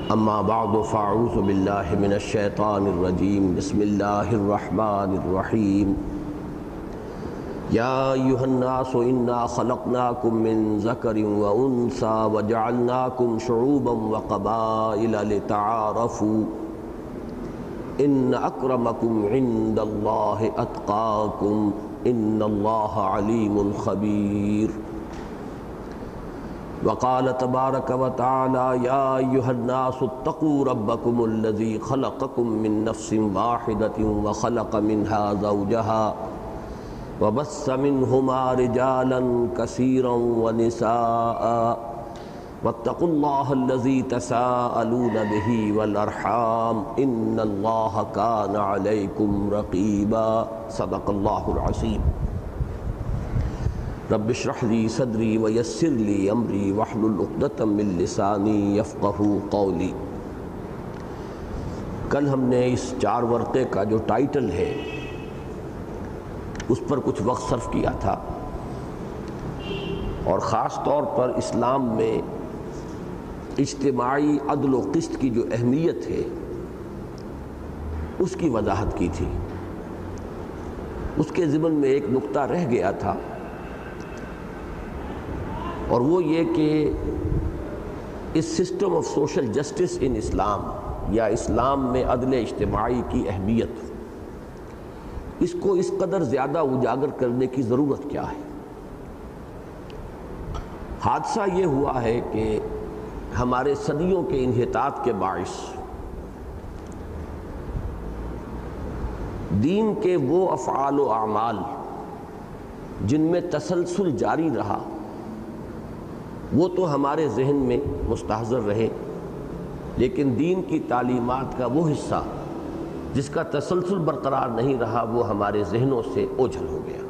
اما بعد فاعوذ باللہ من الشیطان الرجیم بسم اللہ الرحمن الرحیم یا ایہا الناس انا خلقناکم من ذکر وانثی وجعلناکم شعوبا وقبائل لتعارفوا ان اکرمکم عند اللہ اتقاکم ان اللہ علیم خبیر۔ وقال تبارک وتعالی یا ایہا الناس اتقوا ربکم الذی خلقکم من نفس واحدۃ وخلق منها زوجها وبث منہما رجالا کثیرا ونساء واتقوا اللہ الذی تساءلون بہ والارحام ان اللہ کان علیکم رقیبا۔ صدق اللہ العظیم۔ رب اشرح لی صدری ویسر لی امری واحلل عقدۃ من لسانی یفقہوا قولی۔ کل ہم نے اس 4 ورقے کا جو ٹائٹل ہے اس پر کچھ وقت صرف کیا تھا، اور خاص طور پر اسلام میں اجتماعی عدل و قسط کی جو اہمیت ہے اس کی وضاحت کی تھی۔ اس کے ضمن میں ایک نقطہ رہ گیا تھا، اور وہ یہ کہ اس system of social justice in Islam یا اسلام میں عدل اجتماعی کی اہمیت، اس کو اس قدر زیادہ اجاگر کرنے کی ضرورت کیا ہے۔ حادثہ یہ ہوا ہے کہ ہمارے صدیوں کے انحطاط کے باعث دین کے وہ افعال و اعمال جن میں تسلسل جاری رہا وہ تو ہمارے ذہن میں مستحضر رہے، لیکن دین کی تعلیمات کا وہ حصہ جس کا تسلسل برقرار نہیں رہا وہ ہمارے ذہنوں سے اوجھل ہو گیا۔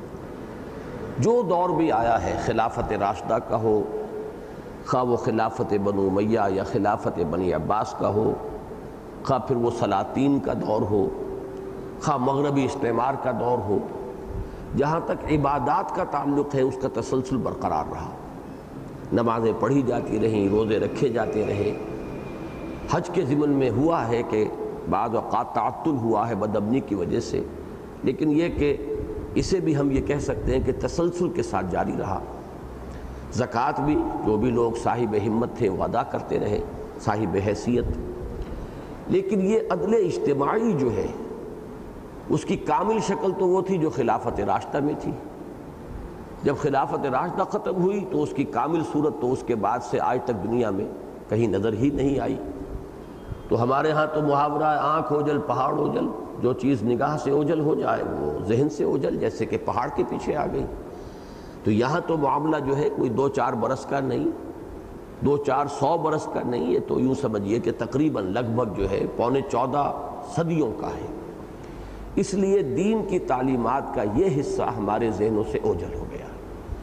جو دور بھی آیا ہے، خلافت راشدہ کا ہو، خواہ وہ خلافت بنو امیہ یا خلافت بنی عباس کا ہو، خواہ پھر وہ سلاطین کا دور ہو، خواہ مغربی استعمار کا دور ہو، جہاں تک عبادات کا تعلق ہے اس کا تسلسل برقرار رہا۔ نمازیں پڑھی جاتی رہیں، روزے رکھے جاتے رہے۔ حج کے ضمن میں ہوا ہے کہ بعض اوقات تعطل ہوا ہے بدامنی کی وجہ سے، لیکن یہ کہ اسے بھی ہم یہ کہہ سکتے ہیں کہ تسلسل کے ساتھ جاری رہا۔ زکوٰۃ بھی جو بھی لوگ صاحب ہمت تھے وہ ادا کرتے رہے، صاحب حیثیت۔ لیکن یہ عدل اجتماعی جو ہے اس کی کامل شکل تو وہ تھی جو خلافت راشدہ میں تھی۔ جب خلافت راشدہ ختم ہوئی تو اس کی کامل صورت تو اس کے بعد سے آج تک دنیا میں کہیں نظر ہی نہیں آئی۔ تو ہمارے ہاں تو محاورہ آنکھ اوجل پہاڑ اوجل، جو چیز نگاہ سے اوجل ہو جائے وہ ذہن سے اوجل، جیسے کہ پہاڑ کے پیچھے آ گئی۔ تو یہاں تو معاملہ جو ہے کوئی 2-4 برس کا نہیں، 200-400 برس کا نہیں، یہ تو یوں سمجھیے کہ تقریباً لگ بھگ جو ہے 14 صدیوں کا ہے۔ اس لیے دین کی تعلیمات کا یہ حصہ ہمارے ذہنوں سے اوجھل ہو گیا۔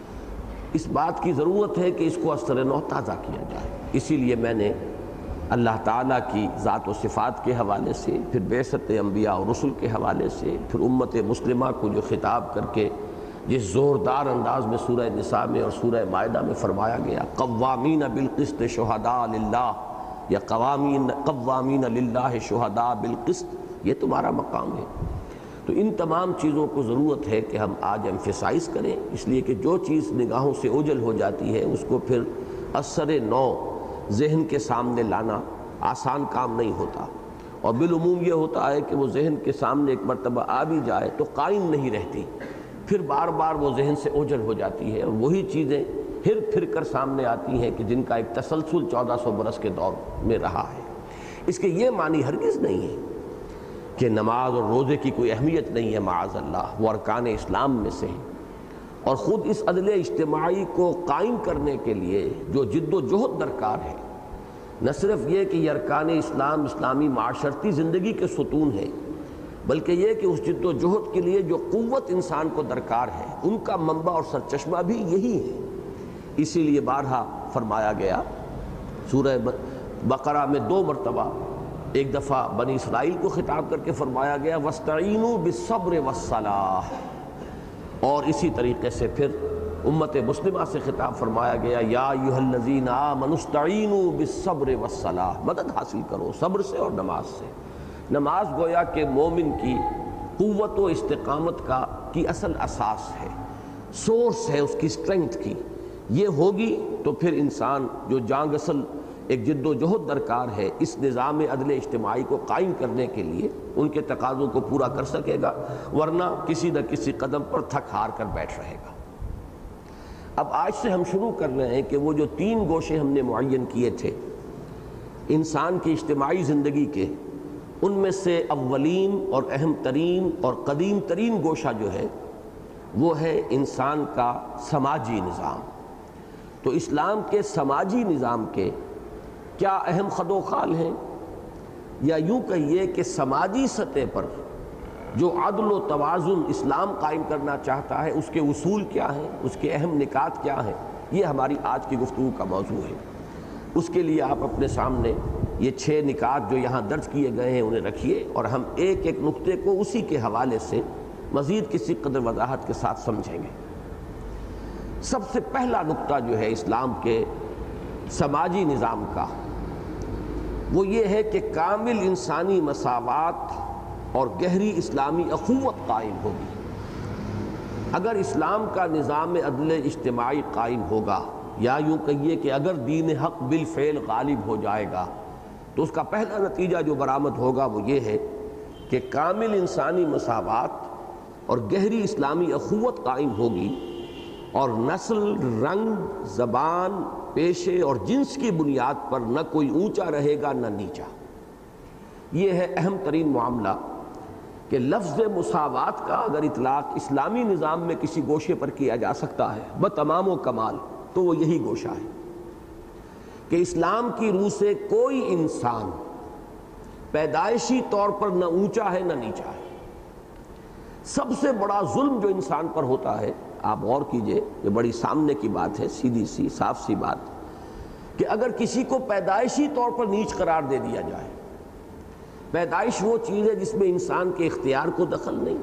اس بات کی ضرورت ہے کہ اس کو ازسر نو تازہ کیا جائے۔ اسی لیے میں نے اللہ تعالیٰ کی ذات و صفات کے حوالے سے، پھر بعثت انبیاء و رسل کے حوالے سے، پھر امت مسلمہ کو جو خطاب کر کے جس زوردار انداز میں سورہ نساء میں اور سورہ مائدہ میں فرمایا گیا، قوامین بالقسط شہداء للہ، یا قوامین للہ شہداء بالقسط، یہ تمہارا مقام ہے۔ تو ان تمام چیزوں کو ضرورت ہے کہ ہم آج ایمفیسائز کریں، اس لیے کہ جو چیز نگاہوں سے اوجھل ہو جاتی ہے اس کو پھر اثر نو ذہن کے سامنے لانا آسان کام نہیں ہوتا، اور بالعموم یہ ہوتا ہے کہ وہ ذہن کے سامنے ایک مرتبہ آ بھی جائے تو قائم نہیں رہتی، پھر بار بار وہ ذہن سے اوجھل ہو جاتی ہے، اور وہی چیزیں پھر کر سامنے آتی ہیں کہ جن کا ایک تسلسل 1400 برس کے دور میں رہا ہے۔ اس کے یہ معنی ہرگز نہیں ہے کہ نماز اور روزے کی کوئی اہمیت نہیں ہے، معاذ اللہ، وہ ارکان اسلام میں سے ہے۔ اور خود اس عدل اجتماعی کو قائم کرنے کے لیے جو جد و جہد درکار ہے، نہ صرف یہ کہ یہ ارکان اسلام اسلامی معاشرتی زندگی کے ستون ہیں، بلکہ یہ کہ اس جد و جہد کے لیے جو قوت انسان کو درکار ہے ان کا منبع اور سرچشمہ بھی یہی ہے۔ اسی لیے بارہا فرمایا گیا، سورہ بقرہ میں 2 مرتبہ، ایک دفعہ بنی اسرائیل کو خطاب کر کے فرمایا گیا وَاسْتَعِینُوا بِالصَّبْرِ وَالصَّلَاةِ، اور اسی طریقے سے پھر امت مسلمہ سے خطاب فرمایا گیا یا ایھا الذین آمنوا استعینوا بالصبر والصلاۃ، مدد حاصل کرو صبر سے اور نماز سے۔ نماز گویا کہ مومن کی قوت و استقامت کی اصل اساس ہے، سورس ہے اس کی اسٹرینگتھ کی۔ یہ ہوگی تو پھر انسان جو جان گسل ایک جد و جہد درکار ہے اس نظام عدل اجتماعی کو قائم کرنے کے لیے ان کے تقاضوں کو پورا کر سکے گا، ورنہ کسی نہ کسی قدم پر تھک ہار کر بیٹھ رہے گا۔ اب آج سے ہم شروع کر رہے ہیں کہ وہ جو 3 گوشے ہم نے معین کیے تھے انسان کی اجتماعی زندگی کے، ان میں سے اولین اور اہم ترین اور قدیم ترین گوشہ جو ہے وہ ہے انسان کا سماجی نظام۔ تو اسلام کے سماجی نظام کے کیا اہم خد و خال ہیں، یا یوں کہیے کہ سماجی سطح پر جو عدل و توازن اسلام قائم کرنا چاہتا ہے اس کے اصول کیا ہیں، اس کے اہم نکات کیا ہیں، یہ ہماری آج کی گفتگو کا موضوع ہے۔ اس کے لیے آپ اپنے سامنے یہ 6 نکات جو یہاں درج کیے گئے ہیں انہیں رکھیے، اور ہم ایک ایک نقطے کو اسی کے حوالے سے مزید کسی قدر وضاحت کے ساتھ سمجھیں گے۔ سب سے پہلا نقطہ جو ہے اسلام کے سماجی نظام کا وہ یہ ہے کہ کامل انسانی مساوات اور گہری اسلامی اخوت قائم ہوگی۔ اگر اسلام کا نظام عدل اجتماعی قائم ہوگا، یا یوں کہیے کہ اگر دین حق بالفعل غالب ہو جائے گا، تو اس کا پہلا نتیجہ جو برآمد ہوگا وہ یہ ہے کہ کامل انسانی مساوات اور گہری اسلامی اخوت قائم ہوگی، اور نسل، رنگ، زبان، پیشے اور جنس کی بنیاد پر نہ کوئی اونچا رہے گا نہ نیچا۔ یہ ہے اہم ترین معاملہ کہ لفظ مساوات کا اگر اطلاق اسلامی نظام میں کسی گوشے پر کیا جا سکتا ہے بتمام و کمال، تو وہ یہی گوشہ ہے کہ اسلام کی روح سے کوئی انسان پیدائشی طور پر نہ اونچا ہے نہ نیچا ہے۔ سب سے بڑا ظلم جو انسان پر ہوتا ہے، آپ غور کیجئے، یہ بڑی سامنے کی بات ہے، سیدھی سی صاف سی بات، کہ اگر کسی کو پیدائشی طور پر نیچ قرار دے دیا جائے۔ پیدائش وہ چیز ہے جس میں انسان کے اختیار کو دخل نہیں،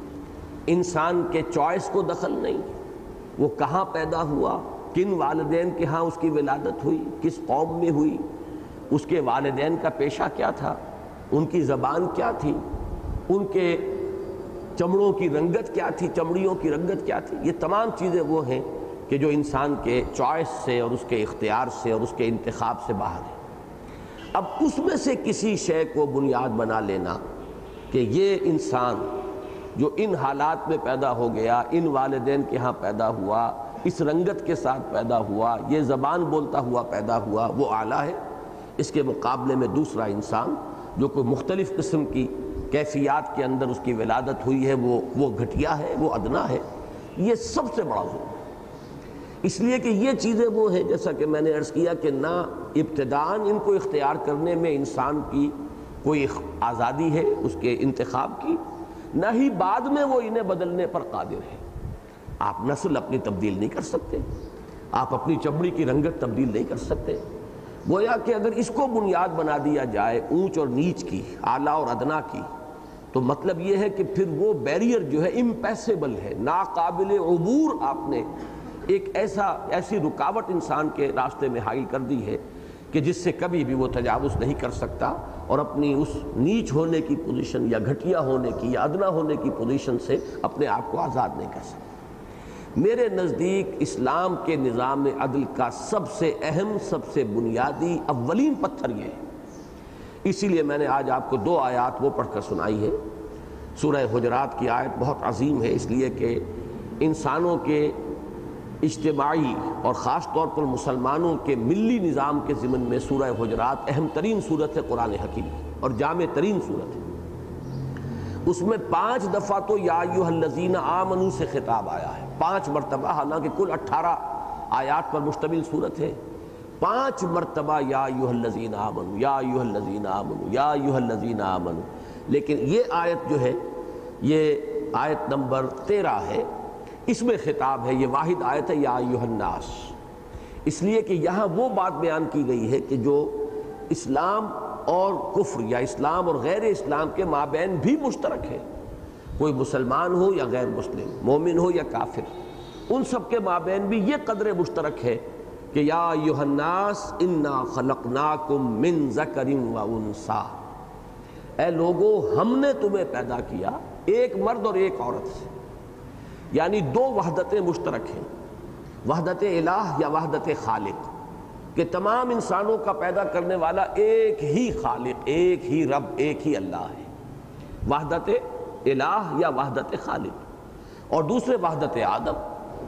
انسان کے چوائس کو دخل نہیں، وہ کہاں پیدا ہوا، کن والدین کے ہاں اس کی ولادت ہوئی، کس قوم میں ہوئی، اس کے والدین کا پیشہ کیا تھا، ان کی زبان کیا تھی، ان کے چمڑوں کی رنگت کیا تھی، چمڑیوں کی رنگت کیا تھی، یہ تمام چیزیں وہ ہیں کہ جو انسان کے چوائس سے اور اس کے اختیار سے اور اس کے انتخاب سے باہر ہیں۔ اب اس میں سے کسی شے کو بنیاد بنا لینا کہ یہ انسان جو ان حالات میں پیدا ہو گیا، ان والدین کے ہاں پیدا ہوا، اس رنگت کے ساتھ پیدا ہوا، یہ زبان بولتا ہوا پیدا ہوا، وہ اعلیٰ ہے۔ اس کے مقابلے میں دوسرا انسان جو کوئی مختلف قسم کی کیفیات کے اندر اس کی ولادت ہوئی ہے وہ گھٹیا ہے، وہ ادنا ہے۔ یہ سب سے بڑا ظلم ہے، اس لیے کہ یہ چیزیں وہ ہیں جیسا کہ میں نے عرض کیا کہ نہ ابتداءً ان کو اختیار کرنے میں انسان کی کوئی آزادی ہے اس کے انتخاب کی، نہ ہی بعد میں وہ انہیں بدلنے پر قادر ہے۔ آپ نسل اپنی تبدیل نہیں کر سکتے، آپ اپنی چمڑی کی رنگت تبدیل نہیں کر سکتے۔ گویا کہ اگر اس کو بنیاد بنا دیا جائے اونچ اور نیچ کی، اعلیٰ اور ادنا کی، تو مطلب یہ ہے کہ پھر وہ بیریئر جو ہے امپیسیبل ہے، ناقابل عبور۔ آپ نے ایک ایسی رکاوٹ انسان کے راستے میں حائل کر دی ہے کہ جس سے کبھی بھی وہ تجاوز نہیں کر سکتا، اور اپنی اس نیچ ہونے کی پوزیشن یا گھٹیا ہونے کی یا ادنا ہونے کی پوزیشن سے اپنے آپ کو آزاد نہیں کر سکتا۔ میرے نزدیک اسلام کے نظام عدل کا سب سے اہم، سب سے بنیادی اولین پتھر یہ ہے۔ اسی لیے میں نے آج آپ کو 2 آیات وہ پڑھ کر سنائی ہے۔ سورہ حجرات کی آیت بہت عظیم ہے، اس لیے کہ انسانوں کے اجتماعی اور خاص طور پر مسلمانوں کے ملی نظام کے ضمن میں سورہ حجرات اہم ترین سورت ہے قرآن حکیم اور جامع ترین سورت ہے۔ اس میں 5 دفعہ تو یا ایھا الذین آمنوا سے خطاب آیا ہے، 5 مرتبہ، حالانکہ کل 18 آیات پر مشتمل سورت ہے۔ 5 مرتبہ یا ایھا الذین آمنوا، یا ایھا الذین آمنوا، یا ایھا الذین آمنوا۔ لیکن یہ آیت جو ہے یہ آیت نمبر 13 ہے، اس میں خطاب ہے، یہ واحد آیت ہے یا ایھا الناس، اس لیے کہ یہاں وہ بات بیان کی گئی ہے کہ جو اسلام اور کفر یا اسلام اور غیر اسلام کے مابین بھی مشترک ہے، کوئی مسلمان ہو یا غیر مسلم، مومن ہو یا کافر، ان سب کے مابین بھی یہ قدر مشترک ہے کہ یا ایھا الناس انا خلقناکم من ذکر و انثی، اے لوگو ہم نے تمہیں پیدا کیا ایک مرد اور ایک عورت سے، یعنی دو وحدتیں مشترک ہیں، وحدت الہ یا وحدت خالق، کہ تمام انسانوں کا پیدا کرنے والا ایک ہی خالق، ایک ہی رب، ایک ہی اللہ ہے، وحدت الہ یا وحدت خالق۔ اور دوسرے وحدت آدم،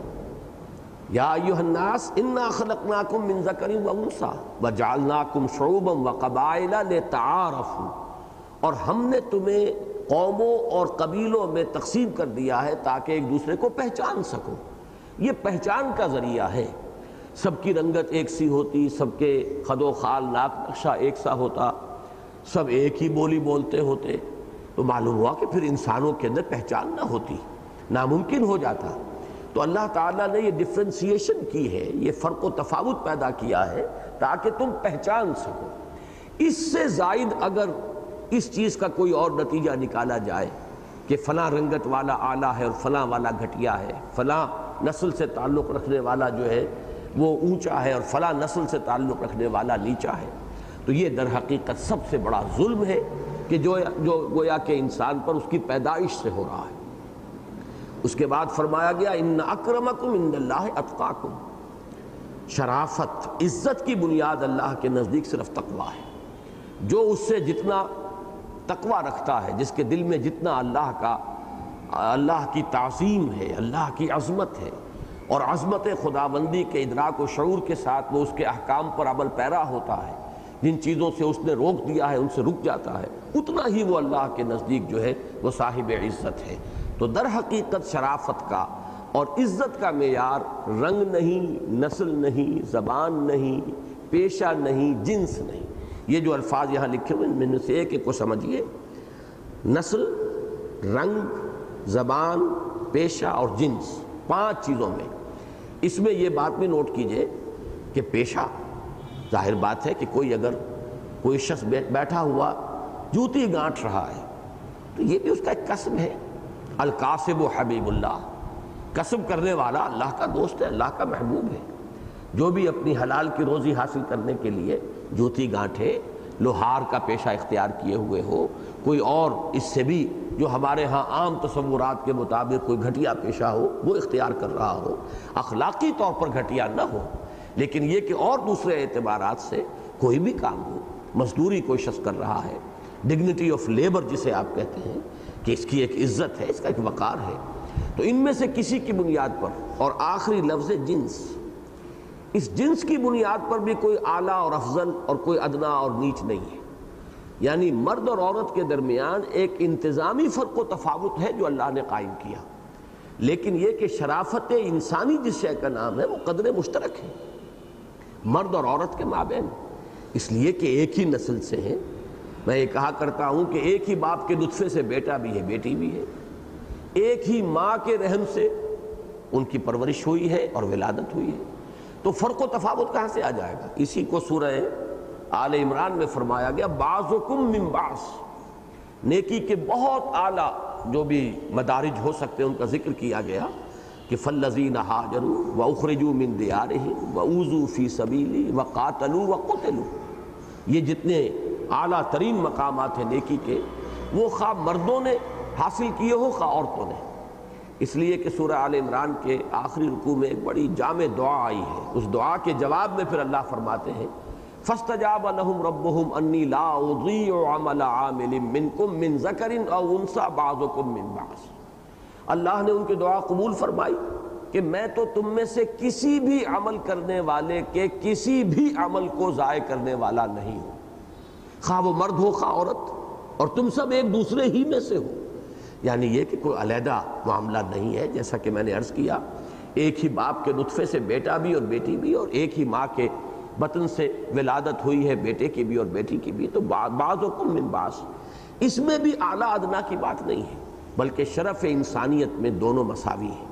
یا ایھا الناس انا خلقناکم من ذکر و انثی وجعلناکم شعوبا وقبائل لتعارفوا، اور ہم نے تمہیں قوموں اور قبیلوں میں تقسیم کر دیا ہے تاکہ ایک دوسرے کو پہچان سکو۔ یہ پہچان کا ذریعہ ہے، سب کی رنگت ایک سی ہوتی، سب کے خد و خال ناک نقشہ ایک سا ہوتا، سب ایک ہی بولی بولتے ہوتے، تو معلوم ہوا کہ پھر انسانوں کے اندر پہچان نہ ہوتی، ناممکن ہو جاتا۔ تو اللہ تعالیٰ نے یہ ڈفرینسیشن کی ہے، یہ فرق و تفاوت پیدا کیا ہے تاکہ تم پہچان سکو۔ اس سے زائد اگر اس چیز کا کوئی اور نتیجہ نکالا جائے کہ فلاں رنگت والا اعلیٰ ہے اور فلاں والا گھٹیا ہے، فلاں نسل سے تعلق رکھنے والا جو ہے وہ اونچا ہے اور فلاں نسل سے تعلق رکھنے والا نیچا ہے، تو یہ در حقیقت سب سے بڑا ظلم ہے کہ جو گویا کہ انسان پر اس کی پیدائش سے ہو رہا ہے۔ اس کے بعد فرمایا گیا ان اکرمکم عند اللہ اتقاکم، شرافت، عزت کی بنیاد اللہ کے نزدیک صرف تقویٰ ہے۔ جو اس سے جتنا تقویٰ رکھتا ہے، جس کے دل میں جتنا اللہ کی تعظیم ہے، اللہ کی عظمت ہے، اور عظمت خداوندی کے ادراک و شعور کے ساتھ وہ اس کے احکام پر عمل پیرا ہوتا ہے، جن چیزوں سے اس نے روک دیا ہے ان سے رک جاتا ہے، اتنا ہی وہ اللہ کے نزدیک جو ہے وہ صاحب عزت ہے۔ تو در حقیقت شرافت کا اور عزت کا معیار رنگ نہیں، نسل نہیں، زبان نہیں، پیشہ نہیں، جنس نہیں۔ یہ جو الفاظ یہاں لکھے ہوئے ان میں سے ایک ایک کو سمجھیے، نسل، رنگ، زبان، پیشہ اور جنس، 5 چیزوں میں۔ اس میں یہ بات بھی نوٹ کیجئے کہ پیشہ، ظاہر بات ہے کہ کوئی شخص بیٹھا ہوا جوتی گانٹھ رہا ہے تو یہ بھی اس کا ایک کسب ہے۔ الکاسب حبیب اللہ، کسب کرنے والا اللہ کا دوست ہے، اللہ کا محبوب ہے۔ جو بھی اپنی حلال کی روزی حاصل کرنے کے لیے جوتی گانٹھے، لوہار کا پیشہ اختیار کیے ہوئے ہو، کوئی اور اس سے بھی جو ہمارے ہاں عام تصورات کے مطابق کوئی گھٹیا پیشہ ہو وہ اختیار کر رہا ہو، اخلاقی طور پر گھٹیا نہ ہو، لیکن یہ کہ اور دوسرے اعتبارات سے کوئی بھی کام ہو، مزدوری کوئی شخص کر رہا ہے، ڈگنیٹی آف لیبر جسے آپ کہتے ہیں کہ اس کی ایک عزت ہے، اس کا ایک وقار ہے، تو ان میں سے کسی کی بنیاد پر، اور آخری لفظ جنس، اس جنس کی بنیاد پر بھی کوئی اعلیٰ اور افضل اور کوئی ادنا اور نیچ نہیں ہے، یعنی مرد اور عورت کے درمیان ایک انتظامی فرق و تفاوت ہے جو اللہ نے قائم کیا، لیکن یہ کہ شرافت انسانی جس شے کا نام ہے وہ قدر مشترک ہے مرد اور عورت کے مابین، اس لیے کہ ایک ہی نسل سے ہیں۔ میں یہ کہا کرتا ہوں کہ ایک ہی باپ کے نطفے سے بیٹا بھی ہے، بیٹی بھی ہے، ایک ہی ماں کے رحم سے ان کی پرورش ہوئی ہے اور ولادت ہوئی ہے، تو فرق و تفاوت کہاں سے آ جائے گا؟ اسی کو سورہ آل عمران میں فرمایا گیا بعضکم من بعض، نیکی کے بہت اعلیٰ جو بھی مدارج ہو سکتے ہیں ان کا ذکر کیا گیا کہ فالذین ہاجروا واخرجوا من دیارہم واوذوا فی سبیلی وقاتلوا وقتلوا، یہ جتنے اعلیٰ ترین مقامات ہیں نیکی کے، وہ خواہ مردوں نے حاصل کیے ہو خواہ عورتوں نے، اس لیے کہ سورہ آل عمران کے آخری رکوع میں ایک بڑی جامع دعا آئی ہے، اس دعا کے جواب میں پھر اللہ فرماتے ہیں فاستجاب لهم ربهم انی لا اضیع عمل عامل منکم من ذکر او انثی بعضکم من بعض، اللہ نے ان کی دعا قبول فرمائی کہ میں تو تم میں سے کسی بھی عمل کرنے والے کے کسی بھی عمل کو ضائع کرنے والا نہیں ہوں، خواہ وہ مرد ہو خواہ عورت، اور تم سب ایک دوسرے ہی میں سے ہو، یعنی یہ کہ کوئی علیحدہ معاملہ نہیں ہے، جیسا کہ میں نے عرض کیا ایک ہی باپ کے نطفے سے بیٹا بھی اور بیٹی بھی، اور ایک ہی ماں کے بطن سے ولادت ہوئی ہے بیٹے کی بھی اور بیٹی کی بھی، تو بعضکم من بعض، اس میں بھی اعلیٰ ادنا کی بات نہیں ہے، بلکہ شرف انسانیت میں دونوں مساوی ہیں،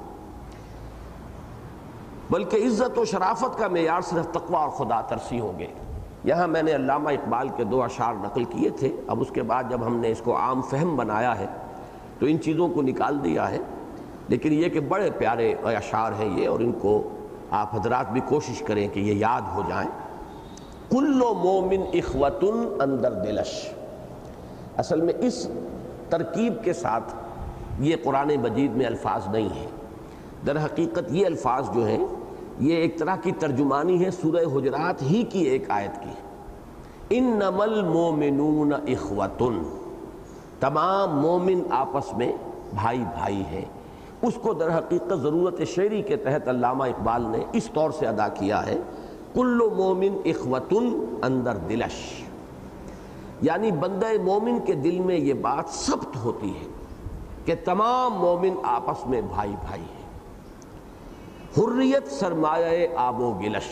بلکہ عزت و شرافت کا معیار صرف تقویٰ اور خدا ترسی ہوں گے۔ یہاں میں نے علامہ اقبال کے 2 اشعار نقل کیے تھے، اب اس کے بعد جب ہم نے اس کو عام فہم بنایا ہے تو ان چیزوں کو نکال دیا ہے۔ لیکن یہ کہ بڑے پیارے اشعار ہیں یہ، اور ان کو آپ حضرات بھی کوشش کریں کہ یہ یاد ہو جائیں۔ کل مومن اخوۃ اندر دلش، اصل میں اس ترکیب کے ساتھ یہ قرآن مجید میں الفاظ نہیں ہیں۔ در حقیقت یہ الفاظ جو ہیں یہ ایک طرح کی ترجمانی ہے سورہ حجرات ہی کی ایک آیت کی، انما المؤمنون اخوۃ، تمام مومن آپس میں بھائی بھائی ہیں۔ اس کو در حقیقت ضرورت شعری کے تحت علامہ اقبال نے اس طور سے ادا کیا ہے، کل مومن اخوۃ اندر دلش، یعنی بندہ مومن کے دل میں یہ بات ثبت ہوتی ہے کہ تمام مومن آپس میں بھائی بھائی ہیں۔ حریت سرمایہ آب و گلش،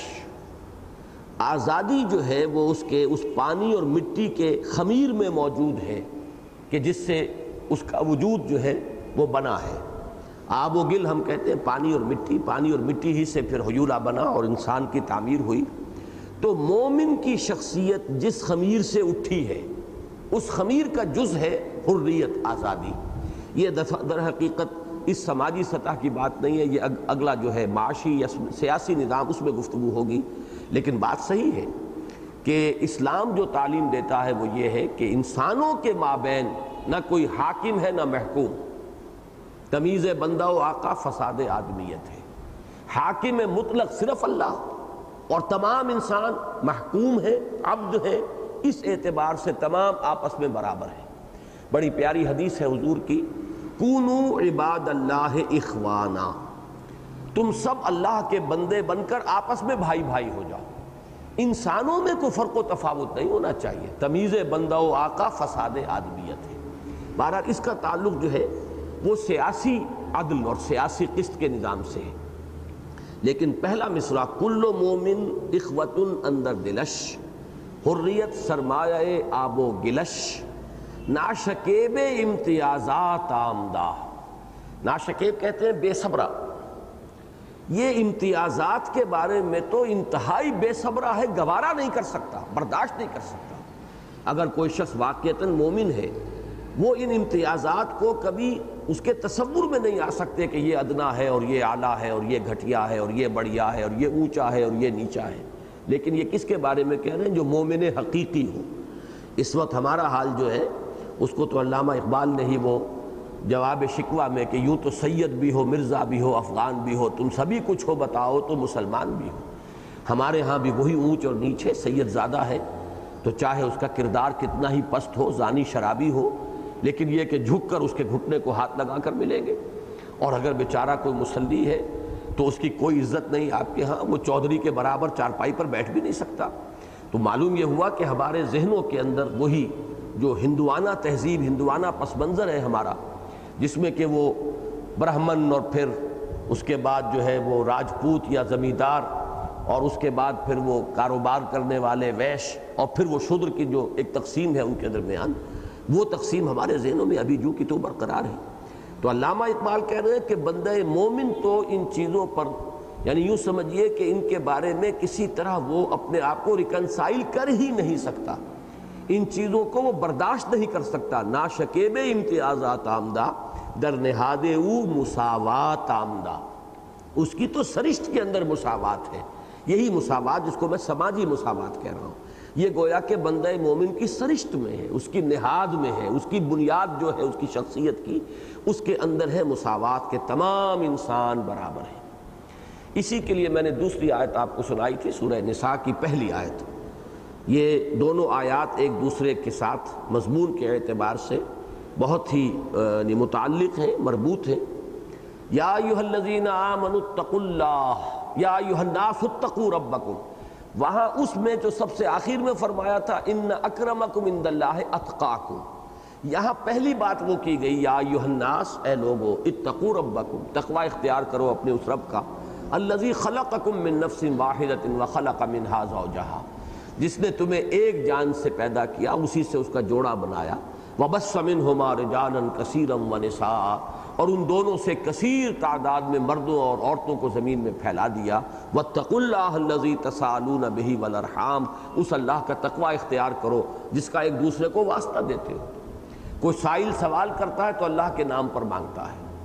آزادی جو ہے وہ اس پانی اور مٹی کے خمیر میں موجود ہے کہ جس سے اس کا وجود جو ہے وہ بنا ہے۔ آب و گل ہم کہتے ہیں پانی اور مٹی ہی سے پھر حیولہ بنا اور انسان کی تعمیر ہوئی۔ تو مومن کی شخصیت جس خمیر سے اٹھی ہے اس خمیر کا جز ہے حریت، آزادی۔ یہ در حقیقت اس سماجی سطح کی بات نہیں ہے، یہ اگلا جو ہے معاشی یا سیاسی نظام اس میں گفتگو ہوگی، لیکن بات صحیح ہے کہ اسلام جو تعلیم دیتا ہے وہ یہ ہے کہ انسانوں کے مابین نہ کوئی حاکم ہے نہ محکوم، تمیز بندہ و آقا فساد آدمیت ہے۔ حاکم مطلق صرف اللہ اور تمام انسان محکوم ہے، عبد ہے، اس اعتبار سے تمام آپس میں برابر ہیں۔ بڑی پیاری حدیث ہے حضور کی، کونو عباد اللہ اخوانا، تم سب اللہ کے بندے بن کر آپس میں بھائی بھائی ہو جاؤ۔ انسانوں میں کوئی فرق و تفاوت نہیں ہونا چاہیے، تمیز بندہ و آقا فساد آدمیت ہے۔ بہرحال اس کا تعلق جو ہے وہ سیاسی عدل اور سیاسی قسط کے نظام سے ہے۔ لیکن پہلا مصرع کل مومن اخوۃ اندر دلش، حریت سرمایہ آب و گلش، ناشکیب امتیازات آمدہ، ناشکیب کہتے ہیں بے صبرہ، یہ امتیازات کے بارے میں تو انتہائی بے صبرہ ہے، گوارا نہیں کر سکتا، برداشت نہیں کر سکتا۔ اگر کوئی شخص واقعتاً مومن ہے وہ ان امتیازات کو کبھی اس کے تصور میں نہیں آ سکتے کہ یہ ادنا ہے اور یہ اعلیٰ ہے اور یہ گھٹیا ہے اور یہ بڑھیا ہے اور یہ اونچا ہے اور یہ نیچا ہے۔ لیکن یہ کس کے بارے میں کہہ رہے ہیں؟ جو مومن حقیقی ہو۔ اس وقت ہمارا حال جو ہے اس کو تو علامہ اقبال نے ہی وہ جواب شکوہ میں کہ یوں تو سید بھی ہو، مرزا بھی ہو، افغان بھی ہو، تم سبھی کچھ ہو بتاؤ تو مسلمان بھی ہو۔ ہمارے ہاں بھی وہی اونچ اور نیچ ہے، سید زیادہ ہے تو چاہے اس کا کردار کتنا ہی پست ہو، زانی شرابی ہو، لیکن یہ کہ جھک کر اس کے گھٹنے کو ہاتھ لگا کر ملیں گے۔ اور اگر بیچارہ کوئی مصلی ہے تو اس کی کوئی عزت نہیں آپ کے ہاں، وہ چودھری کے برابر چارپائی پر بیٹھ بھی نہیں سکتا۔ تو معلوم یہ ہوا کہ ہمارے ذہنوں کے اندر وہی جو ہندوانہ تہذیب، ہندوانہ پس منظر ہے ہمارا، جس میں کہ وہ برہمن اور پھر اس کے بعد جو ہے وہ راجپوت یا زمیندار، اور اس کے بعد پھر وہ کاروبار کرنے والے ویش، اور پھر وہ شودر کی جو ایک تقسیم ہے ان کے درمیان، وہ تقسیم ہمارے ذہنوں میں ابھی جو کی تو برقرار ہے۔ تو علامہ اقبال کہہ رہے ہیں کہ بندہ مومن تو ان چیزوں پر، یعنی یوں سمجھیے کہ ان کے بارے میں کسی طرح وہ اپنے آپ کو ریکنسائل کر ہی نہیں سکتا، ان چیزوں کو وہ برداشت نہیں کر سکتا۔ ناشکیب امتیازات آمدہ، در نہاد او مساوات آمدہ، اس کی تو سرشت کے اندر مساوات ہے۔ یہی مساوات جس کو میں سماجی مساوات کہہ رہا ہوں، یہ گویا کہ بندہ مومن کی سرشت میں ہے، اس کی نہاد میں ہے، اس کی بنیاد جو ہے اس کی شخصیت کی، اس کے اندر ہے مساوات کے تمام انسان برابر ہیں۔ اسی کے لیے میں نے دوسری آیت آپ کو سنائی تھی، سورہ نساء کی پہلی آیت۔ یہ دونوں آیات ایک دوسرے کے ساتھ مضمون کے اعتبار سے بہت ہی متعلق ہیں، مربوط ہیں۔ یا ایھا الذین آمنوا اتقوا اللہ، یا ایھا الناس اتقوا ربکم، وہاں اس میں جو سب سے آخر میں فرمایا تھا ان اکرمکم عند اللہ اتقاکم، یہاں پہلی بات وہ کی گئی یا ایھا الناس، اے لوگو، اتقوا ربکم، تقوی اختیار کرو اپنے اس رب کا، الذی خلقکم من نفس واحدۃ وخلق منہا زوجہا، جس نے تمہیں ایک جان سے پیدا کیا، اسی سے اس کا جوڑا بنایا، وبث منہما رجالا کثیرا ونساء، اور ان دونوں سے کثیر تعداد میں مردوں اور عورتوں کو زمین میں پھیلا دیا، واتقوا اللہ الذی تساءلون بہ والارحام، اس اللہ کا تقوی اختیار کرو جس کا ایک دوسرے کو واسطہ دیتے ہو۔ کوئی سائل سوال کرتا ہے تو اللہ کے نام پر مانگتا ہے،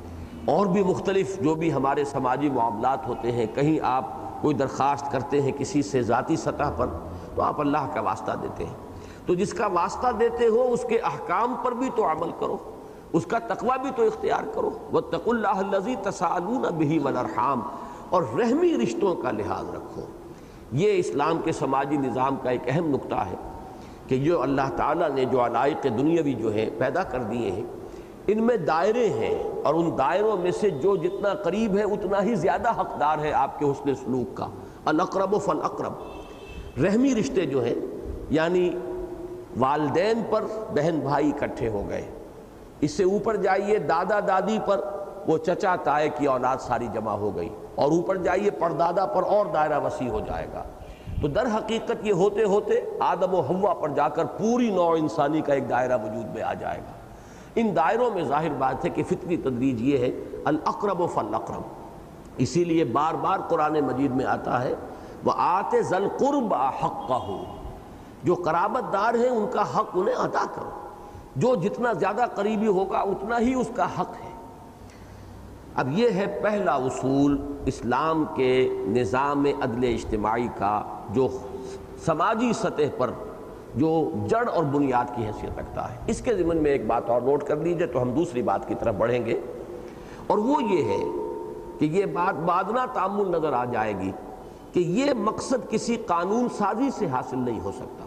اور بھی مختلف جو بھی ہمارے سماجی معاملات ہوتے ہیں، کہیں آپ کوئی درخواست کرتے ہیں کسی سے ذاتی سطح پر تو آپ اللہ کا واسطہ دیتے ہیں، تو جس کا واسطہ دیتے ہو اس کے احکام پر بھی تو عمل کرو، اس کا تقوی بھی تو اختیار کرو۔ واتقوا اللہ الذی تساءلون بہ والارحام، اور رحمی رشتوں کا لحاظ رکھو۔ یہ اسلام کے سماجی نظام کا ایک اہم نقطہ ہے کہ جو اللہ تعالیٰ نے جو علائق دنیاوی جو ہیں پیدا کر دیے ہیں، ان میں دائرے ہیں، اور ان دائروں میں سے جو جتنا قریب ہے اتنا ہی زیادہ حقدار ہے آپ کے حسن سلوک کا۔ الاقرب فالاقرب، رحمی رشتے جو ہیں یعنی والدین پر بہن بھائی اکٹھے ہو گئے، اس سے اوپر جائیے دادا دادی پر وہ چچا تائے کی اولاد ساری جمع ہو گئی، اور اوپر جائیے پردادا پر اور دائرہ وسیع ہو جائے گا، تو در حقیقت یہ ہوتے ہوتے آدم و حوا پر جا کر پوری نوع انسانی کا ایک دائرہ وجود میں آ جائے گا۔ ان دائروں میں ظاہر بات ہے کہ فطری تدریج یہ ہے الاقرب فالاقرب، اسی لیے بار بار قرآن مجید میں آتا ہے وآت ذی القربى حقہ، جو قرابت دار ہیں ان کا حق انہیں ادا کرو، جو جتنا زیادہ قریبی ہوگا اتنا ہی اس کا حق ہے۔ اب یہ ہے پہلا اصول اسلام کے نظام عدل اجتماعی کا، جو سماجی سطح پر جو جڑ اور بنیاد کی حیثیت رکھتا ہے۔ اس کے ضمن میں ایک بات اور نوٹ کر لیجئے تو ہم دوسری بات کی طرف بڑھیں گے، اور وہ یہ ہے کہ یہ بات بادنا تأمل نظر آ جائے گی کہ یہ مقصد کسی قانون سازی سے حاصل نہیں ہو سکتا۔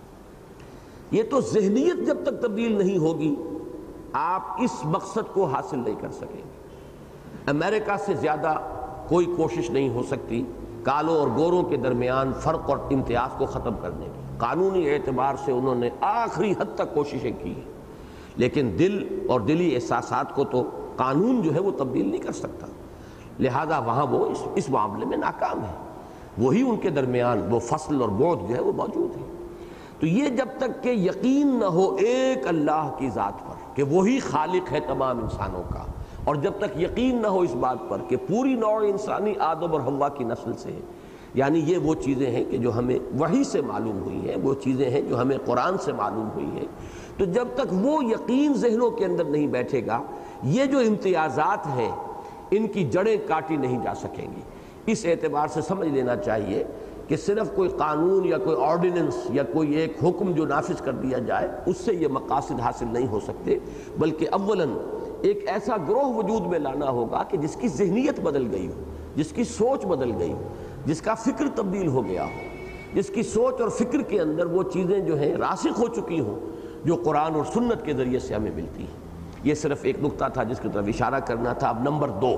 یہ تو ذہنیت جب تک تبدیل نہیں ہوگی آپ اس مقصد کو حاصل نہیں کر سکیں گے۔ امریکہ سے زیادہ کوئی کوشش نہیں ہو سکتی کالوں اور گوروں کے درمیان فرق اور امتیاز کو ختم کرنے کی۔ قانونی اعتبار سے انہوں نے آخری حد تک کوششیں کی ہیں، لیکن دل اور دلی احساسات کو تو قانون جو ہے وہ تبدیل نہیں کر سکتا، لہذا وہاں وہ اس معاملے میں ناکام ہے، وہی ان کے درمیان وہ فصل اور بعد جو ہے وہ موجود ہے۔ تو یہ جب تک کہ یقین نہ ہو ایک اللہ کی ذات پر کہ وہی خالق ہے تمام انسانوں کا، اور جب تک یقین نہ ہو اس بات پر کہ پوری نوع انسانی آدم اور حوا کی نسل سے ہے، یعنی یہ وہ چیزیں ہیں کہ جو ہمیں وحی سے معلوم ہوئی ہیں، وہ چیزیں ہیں جو ہمیں قرآن سے معلوم ہوئی ہیں، تو جب تک وہ یقین ذہنوں کے اندر نہیں بیٹھے گا یہ جو امتیازات ہیں ان کی جڑیں کاٹی نہیں جا سکیں گی۔ اس اعتبار سے سمجھ لینا چاہیے کہ صرف کوئی قانون یا کوئی آرڈیننس یا کوئی ایک حکم جو نافذ کر دیا جائے اس سے یہ مقاصد حاصل نہیں ہو سکتے، بلکہ اولاً ایک ایسا گروہ وجود میں لانا ہوگا کہ جس کی ذہنیت بدل گئی ہو، جس کی سوچ بدل گئی ہو، جس کا فکر تبدیل ہو گیا ہو، جس کی سوچ اور فکر کے اندر وہ چیزیں جو ہیں راسخ ہو چکی ہوں جو قرآن اور سنت کے ذریعے سے ہمیں ملتی ہیں۔ یہ صرف ایک نقطہ تھا جس کی طرف اشارہ کرنا تھا۔ اب نمبر 2،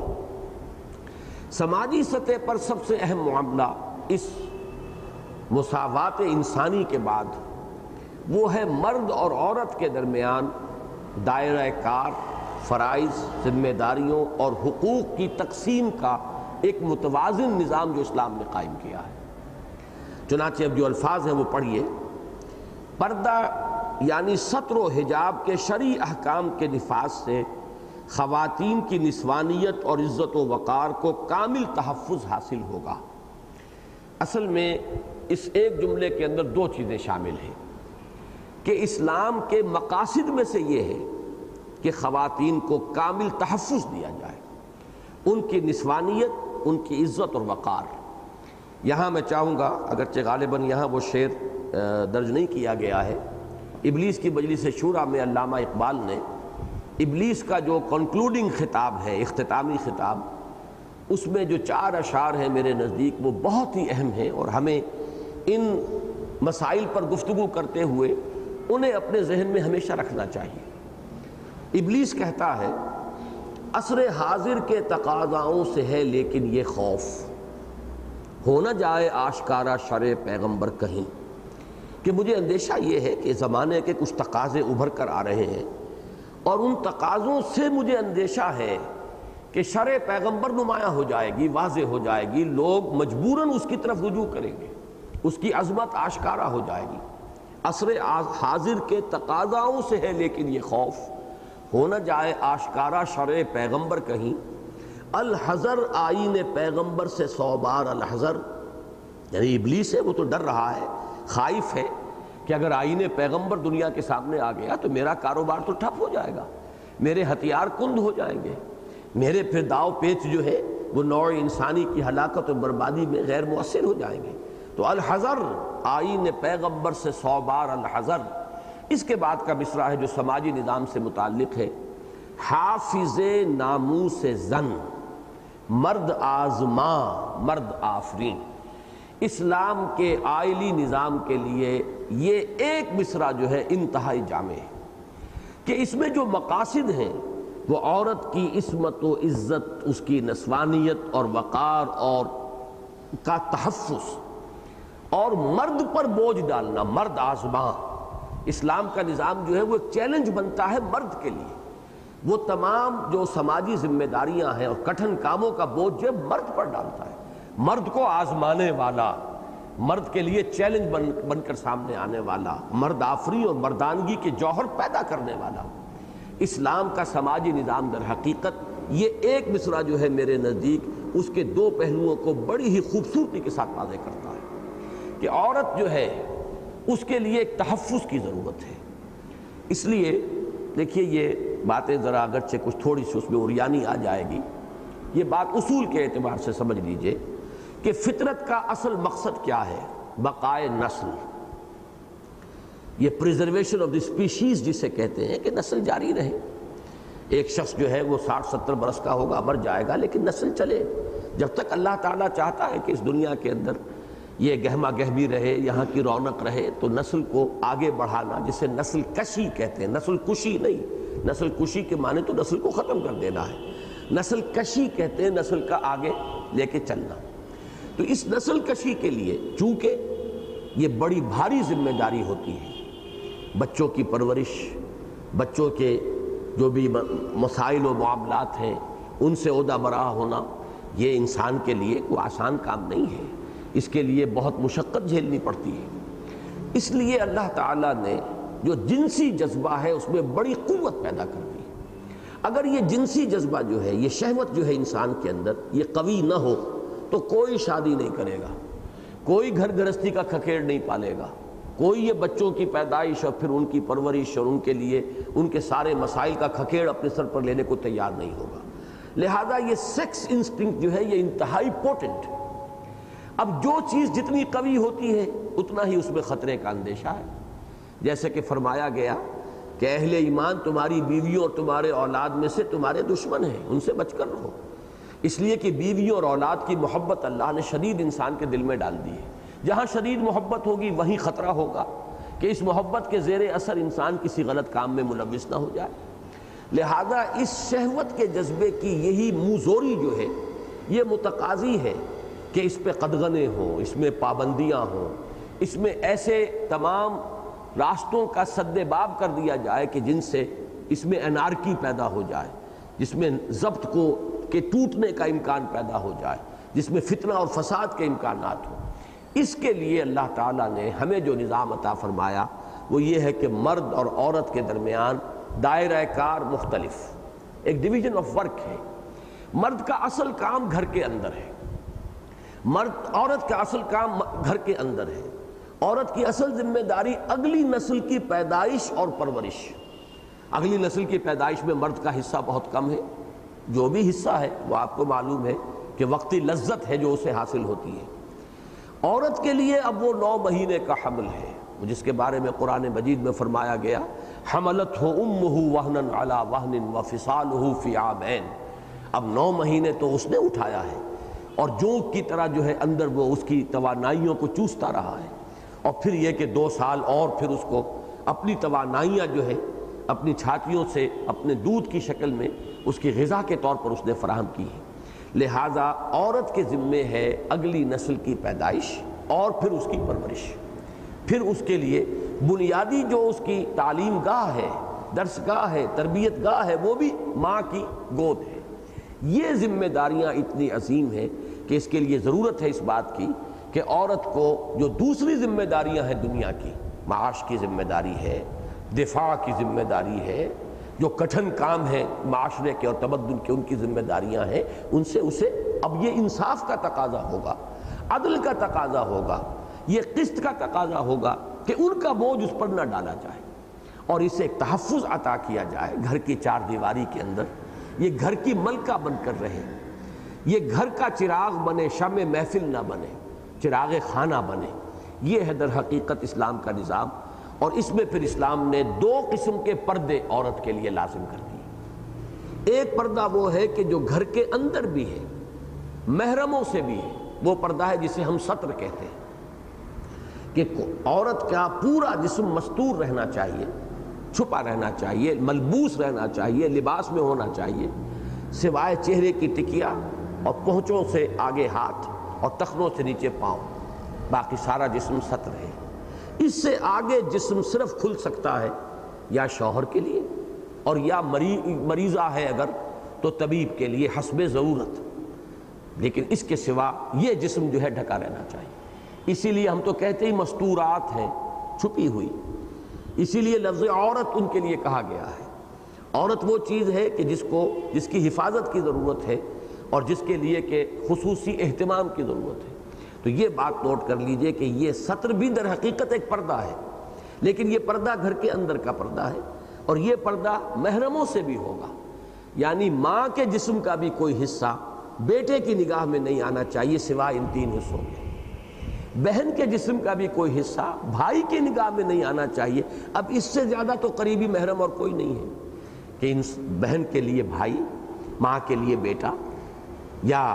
سماجی سطح پر سب سے اہم معاملہ اس مساوات انسانی کے بعد وہ ہے مرد اور عورت کے درمیان دائرہ کار، فرائض، ذمہ داریوں اور حقوق کی تقسیم کا ایک متوازن نظام جو اسلام نے قائم کیا ہے۔ چنانچہ اب جو الفاظ ہیں وہ پڑھیے۔ پردہ یعنی ستر و حجاب کے شرعی احکام کے نفاذ سے خواتین کی نسوانیت اور عزت و وقار کو کامل تحفظ حاصل ہوگا۔ اصل میں اس ایک جملے کے اندر دو چیزیں شامل ہیں کہ اسلام کے مقاصد میں سے یہ ہے کہ خواتین کو کامل تحفظ دیا جائے، ان کی نسوانیت، ان کی عزت اور وقار۔ یہاں میں چاہوں گا، اگرچہ غالباً یہاں وہ شعر درج نہیں کیا گیا ہے، ابلیس کی مجلس شورا میں علامہ اقبال نے ابلیس کا جو کنکلوڈنگ خطاب ہے، اختتامی خطاب، اس میں جو 4 اشعار ہیں میرے نزدیک وہ بہت ہی اہم ہیں، اور ہمیں ان مسائل پر گفتگو کرتے ہوئے انہیں اپنے ذہن میں ہمیشہ رکھنا چاہیے۔ ابلیس کہتا ہے عصر حاضر کے تقاضاؤں سے ہے لیکن یہ خوف، ہو نہ جائے آشکارا شرع پیغمبر کہیں، کہ مجھے اندیشہ یہ ہے کہ زمانے کے کچھ تقاضے ابھر کر آ رہے ہیں، اور ان تقاضوں سے مجھے اندیشہ ہے کہ شرع پیغمبر نمایاں ہو جائے گی، واضح ہو جائے گی، لوگ مجبوراً اس کی طرف رجوع کریں گے، اس کی عظمت آشکارا ہو جائے گی۔ عصر حاضر کے تقاضاؤں سے ہے لیکن یہ خوف، ہو نہ جائے آشکارا شرع پیغمبر کہیں، الحذر آئین پیغمبر سے 100 بار الحذر، یعنی ابلیس ہے وہ تو ڈر رہا ہے، خائف ہے کہ اگر آئین پیغمبر دنیا کے سامنے آ گیا تو میرا کاروبار تو ٹھپ ہو جائے گا، میرے ہتھیار کند ہو جائیں گے، میرے پھر داؤ پیچ جو ہے وہ نوع انسانی کی ہلاکت اور بربادی میں غیر مؤثر ہو جائیں گے۔ تو الحذر، آئین پیغمبر سے 100 بار الحذر۔ اس کے بعد کا مصرع ہے جو سماجی نظام سے متعلق ہے، حافظ ناموس زن، مرد آزماں مرد آفرین۔ اسلام کے آئلی نظام کے لیے یہ ایک مصرع جو ہے انتہائی جامع ہے کہ اس میں جو مقاصد ہیں وہ عورت کی عصمت و عزت، اس کی نسوانیت اور وقار اور کا تحفظ، اور مرد پر بوجھ ڈالنا، مرد آزماں۔ اسلام کا نظام جو ہے وہ ایک چیلنج بنتا ہے مرد کے لیے، وہ تمام جو سماجی ذمہ داریاں ہیں اور کٹھن کاموں کا بوجھ جو ہے مرد پر ڈالتا ہے، مرد کو آزمانے والا، مرد کے لیے چیلنج بن کر سامنے آنے والا، مرد آفری اور مردانگی کے جوہر پیدا کرنے والا۔ اسلام کا سماجی نظام در حقیقت یہ ایک مصرع جو ہے میرے نزدیک اس کے دو پہلوؤں کو بڑی ہی خوبصورتی کے ساتھ واضح کرتا ہے کہ عورت جو ہے اس کے لیے ایک تحفظ کی ضرورت ہے۔ اس لیے دیکھیے یہ باتیں ذرا اگرچہ کچھ تھوڑی سی اس میں عریانی آ جائے گی، یہ بات اصول کے اعتبار سے سمجھ لیجئے کہ فطرت کا اصل مقصد کیا ہے؟ بقائے نسل، یہ پریزرویشن آف دی اسپیشیز جسے کہتے ہیں کہ نسل جاری رہے۔ ایک شخص جو ہے وہ 60-70 برس کا ہوگا، مر جائے گا، لیکن نسل چلے جب تک اللہ تعالیٰ چاہتا ہے کہ اس دنیا کے اندر یہ گہما گہمی رہے، یہاں کی رونق رہے، تو نسل کو آگے بڑھانا، جسے نسل کشی کہتے ہیں، نسل کشی نہیں، نسل کشی کے معنی تو نسل کو ختم کر دینا ہے، نسل کشی کہتے ہیں نسل کا آگے لے کے چلنا۔ تو اس نسل کشی کے لیے چونکہ یہ بڑی بھاری ذمہ داری ہوتی ہے، بچوں کی پرورش، بچوں کے جو بھی مسائل و معاملات ہیں ان سے عہدہ برآ ہونا، یہ انسان کے لیے کوئی آسان کام نہیں ہے، اس کے لیے بہت مشقت جھیلنی پڑتی ہے۔ اس لیے اللہ تعالیٰ نے جو جنسی جذبہ ہے اس میں بڑی قوت پیدا کر دی۔ اگر یہ جنسی جذبہ جو ہے، یہ شہوت جو ہے انسان کے اندر یہ قوی نہ ہو تو کوئی شادی نہیں کرے گا، کوئی گھر گھرستی کا کھکیڑ نہیں پالے گا، کوئی یہ بچوں کی پیدائش اور پھر ان کی پرورش اور ان کے لیے ان کے سارے مسائل کا کھکیڑ اپنے سر پر لینے کو تیار نہیں ہوگا۔ لہذا یہ سیکس انسٹنکٹ جو ہے یہ انتہائی پوٹنٹ۔ اب جو چیز جتنی قوی ہوتی ہے اتنا ہی اس میں خطرے کا اندیشہ ہے، جیسے کہ فرمایا گیا کہ اہل ایمان تمہاری بیویوں اور تمہارے اولاد میں سے تمہارے دشمن ہیں، ان سے بچ کر رہو، اس لیے کہ بیویوں اور اولاد کی محبت اللہ نے شدید انسان کے دل میں ڈال دی ہے۔ جہاں شدید محبت ہوگی وہیں خطرہ ہوگا کہ اس محبت کے زیر اثر انسان کسی غلط کام میں ملوث نہ ہو جائے۔ لہذا اس شہوت کے جذبے کی یہی منہ جو ہے یہ متقاضی ہے کہ اس پہ قدغنیں ہوں، اس میں پابندیاں ہوں، اس میں ایسے تمام راستوں کا سد باب کر دیا جائے کہ جن سے اس میں انارکی پیدا ہو جائے، جس میں ضبط کو کے ٹوٹنے کا امکان پیدا ہو جائے، جس میں فتنہ اور فساد کے امکانات ہوں۔ اس کے لیے اللہ تعالیٰ نے ہمیں جو نظام عطا فرمایا وہ یہ ہے کہ مرد اور عورت کے درمیان دائرہ کار مختلف، ایک ڈویژن آف ورک ہے۔ مرد کا اصل کام گھر کے اندر ہے، عورت کا اصل کام گھر کے اندر ہے۔ عورت کی اصل ذمہ داری اگلی نسل کی پیدائش اور پرورش۔ اگلی نسل کی پیدائش میں مرد کا حصہ بہت کم ہے، جو بھی حصہ ہے وہ آپ کو معلوم ہے کہ وقتی لذت ہے جو اسے حاصل ہوتی ہے۔ عورت کے لیے اب وہ 9 مہینے کا حمل ہے، جس کے بارے میں قرآن مجید میں فرمایا گیا حملتہ امہ وہنا علی وہن وفصالہ فی عامین۔ اب 9 مہینے تو اس نے اٹھایا ہے اور جونک کی طرح جو ہے اندر وہ اس کی توانائیوں کو چوستا رہا ہے، اور پھر یہ کہ 2 سال اور پھر اس کو اپنی توانائیاں جو ہے اپنی چھاتیوں سے اپنے دودھ کی شکل میں اس کی غذا کے طور پر اس نے فراہم کی ہے۔ لہٰذا عورت کے ذمے ہے اگلی نسل کی پیدائش اور پھر اس کی پرورش، پھر اس کے لیے بنیادی جو اس کی تعلیم گاہ ہے، درس گاہ ہے، تربیت گاہ ہے، وہ بھی ماں کی گود ہے۔ یہ ذمہ داریاں اتنی عظیم ہیں کہ اس کے لیے ضرورت ہے اس بات کی کہ عورت کو جو دوسری ذمہ داریاں ہیں دنیا کی، معاش کی ذمہ داری ہے، دفاع کی ذمہ داری ہے، جو کٹھن کام ہیں معاشرے کے اور تمدن کے ان کی ذمہ داریاں ہیں، ان سے اسے اب یہ انصاف کا تقاضا ہوگا، عدل کا تقاضا ہوگا، یہ قسط کا تقاضا ہوگا کہ ان کا بوجھ اس پر نہ ڈالا جائے اور اسے ایک تحفظ عطا کیا جائے گھر کی 4 دیواری کے اندر، یہ گھر کی ملکہ بن کر رہے، یہ گھر کا چراغ بنے، شمع محفل نہ بنے، چراغ خانہ بنے۔ یہ ہے در حقیقت اسلام کا نظام، اور اس میں پھر اسلام نے دو قسم کے پردے عورت کے لیے لازم کر دیے۔ ایک پردہ وہ ہے کہ جو گھر کے اندر بھی ہے، محرموں سے بھی ہے، وہ پردہ ہے جسے ہم ستر کہتے ہیں، کہ عورت کا پورا جسم مستور رہنا چاہیے، چھپا رہنا چاہیے، ملبوس رہنا چاہیے، لباس میں ہونا چاہیے، سوائے چہرے کی ٹکیا اور پہنچوں سے آگے ہاتھ اور ٹخنوں سے نیچے پاؤں، باقی سارا جسم ستر ہے۔ اس سے آگے جسم صرف کھل سکتا ہے یا شوہر کے لیے، اور یا مریضہ ہے اگر تو طبیب کے لیے حسب ضرورت، لیکن اس کے سوا یہ جسم جو ہے ڈھکا رہنا چاہیے۔ اسی لیے ہم تو کہتے ہی مستورات ہیں، چھپی ہوئی، اسی لیے لفظ عورت ان کے لیے کہا گیا ہے۔ عورت وہ چیز ہے کہ جس کی حفاظت کی ضرورت ہے اور جس کے لیے کہ خصوصی اہتمام کی ضرورت ہے۔ تو یہ بات نوٹ کر لیجئے کہ یہ ستر بھی در حقیقت ایک پردہ ہے، لیکن یہ پردہ گھر کے اندر کا پردہ ہے، اور یہ پردہ محرموں سے بھی ہوگا، یعنی ماں کے جسم کا بھی کوئی حصہ بیٹے کی نگاہ میں نہیں آنا چاہیے سوائے ان تین حصوں کے۔ بہن کے جسم کا بھی کوئی حصہ بھائی کی نگاہ میں نہیں آنا چاہیے۔ اب اس سے زیادہ تو قریبی محرم اور کوئی نہیں ہے کہ ان بہن کے لیے بھائی، ماں کے لیے بیٹا، یا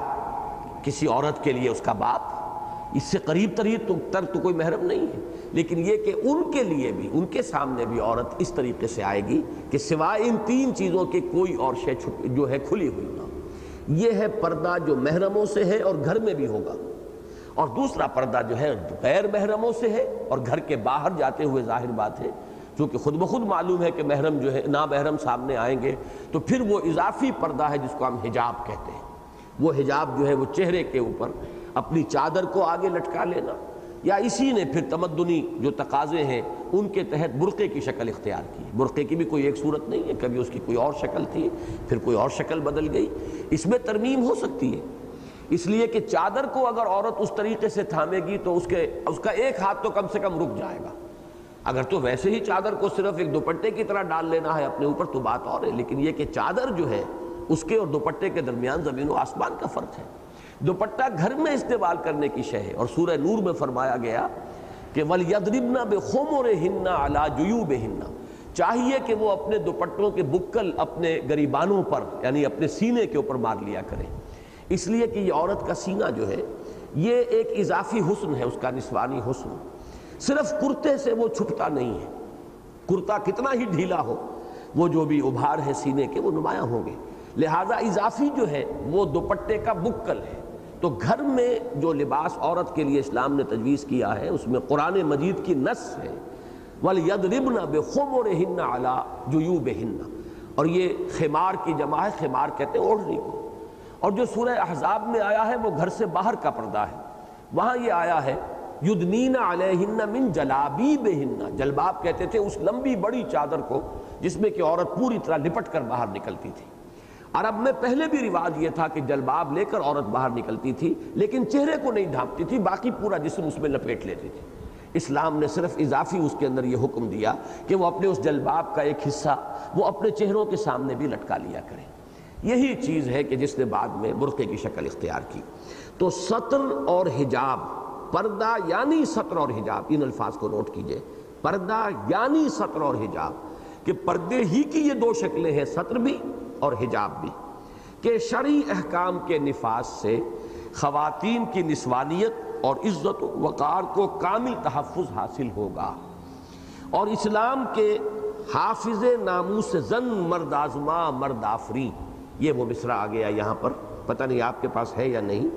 کسی عورت کے لیے اس کا باپ، اس سے قریب تر تو کوئی محرم نہیں ہے۔ لیکن یہ کہ ان کے لیے بھی، ان کے سامنے بھی عورت اس طریقے سے آئے گی کہ سوائے ان تین چیزوں کے کوئی اور شے جو ہے کھلی ہوئی نہ ہو۔ یہ ہے پردہ جو محرموں سے ہے اور گھر میں بھی ہوگا، اور دوسرا پردہ جو ہے غیر محرموں سے ہے اور گھر کے باہر جاتے ہوئے ظاہر بات ہے، چونکہ خود بخود معلوم ہے کہ محرم جو ہے نامحرم سامنے آئیں گے تو پھر وہ اضافی پردہ ہے جس کو ہم حجاب کہتے ہیں۔ وہ حجاب جو ہے وہ چہرے کے اوپر اپنی چادر کو آگے لٹکا لینا، یا اسی نے پھر تمدنی جو تقاضے ہیں ان کے تحت برقعے کی شکل اختیار کی۔ برقعے کی بھی کوئی ایک صورت نہیں ہے، کبھی اس کی کوئی اور شکل تھی، پھر کوئی اور شکل بدل گئی، اس میں ترمیم ہو سکتی ہے۔ اس لیے کہ چادر کو اگر عورت اس طریقے سے تھامے گی تو اس کا ایک ہاتھ تو کم سے کم رک جائے گا۔ اگر تو ویسے ہی چادر کو صرف ایک دوپٹے کی طرح ڈال لینا ہے اپنے اوپر تو بات اور ہے، لیکن یہ کہ چادر جو ہے اس کے اور دوپٹے کے درمیان زمین و آسمان کا فرق ہے۔ دوپٹہ گھر میں استعمال کرنے کی شے ہے، اور سورہ نور میں فرمایا گیا کہ وَلْيَضْرِبْنَ بِخُمُرِهِنَّ عَلَى جُيُوبِهِنَّ، چاہیے کہ وہ اپنے دوپٹوں کے بکل اپنے گریبانوں پر یعنی اپنے سینے کے اوپر مار لیا کریں، اس لیے کہ یہ عورت کا سینہ جو ہے یہ ایک اضافی حسن ہے، اس کا نسوانی حسن، صرف کرتے سے وہ چھپتا نہیں ہے۔ کرتا کتنا ہی ڈھیلا ہو، وہ جو بھی ابھار ہے سینے کے وہ نمایاں ہوں گے، لہذا اضافی جو ہے وہ دوپٹے کا بکل ہے۔ تو گھر میں جو لباس عورت کے لیے اسلام نے تجویز کیا ہے اس میں قرآن مجید کی نص ہے وَلْيَضْرِبْنَ بِخُمُرِهِنَّ عَلَى جُيُوبِهِنَّ، اور یہ خمار کی جمع ہے، خمار کہتے ہیں اوڑھنی کو۔ اور جو سورہ احزاب میں آیا ہے وہ گھر سے باہر کا پردہ ہے، وہاں یہ آیا ہے یُدْنِینَ عَلَيْهِنَّ مِن جَلَابِیبِهِنَّ، جلباب کہتے تھے اس لمبی بڑی چادر کو جس میں کہ عورت پوری طرح لپٹ کر باہر نکلتی تھی۔ عرب میں پہلے بھی رواج یہ تھا کہ جلباب لے کر عورت باہر نکلتی تھی، لیکن چہرے کو نہیں ڈھانپتی تھی، باقی پورا جسم اس میں لپیٹ لیتی تھی۔ اسلام نے صرف اضافی اس کے اندر یہ حکم دیا کہ وہ اپنے اس جلباب کا ایک حصہ وہ اپنے چہروں کے سامنے بھی لٹکا لیا کریں۔ یہی چیز ہے کہ جس نے بعد میں برقعے کی شکل اختیار کی۔ تو ستر اور حجاب، پردہ یعنی ستر اور حجاب، ان الفاظ کو نوٹ کیجئے، پردہ یعنی ستر اور حجاب، کہ پردے ہی کی یہ دو شکلیں ہیں، ستر بھی اور حجاب بھی، کہ شرعی احکام کے نفاذ سے خواتین کی نسوانیت اور عزت و وقار کو کامل تحفظ حاصل ہوگا، اور اسلام کے حافظ ناموس زن مرد آزما مرد آفری، یہ وہ مصرع آ گیا یہاں پر، پتہ نہیں آپ کے پاس ہے یا نہیں،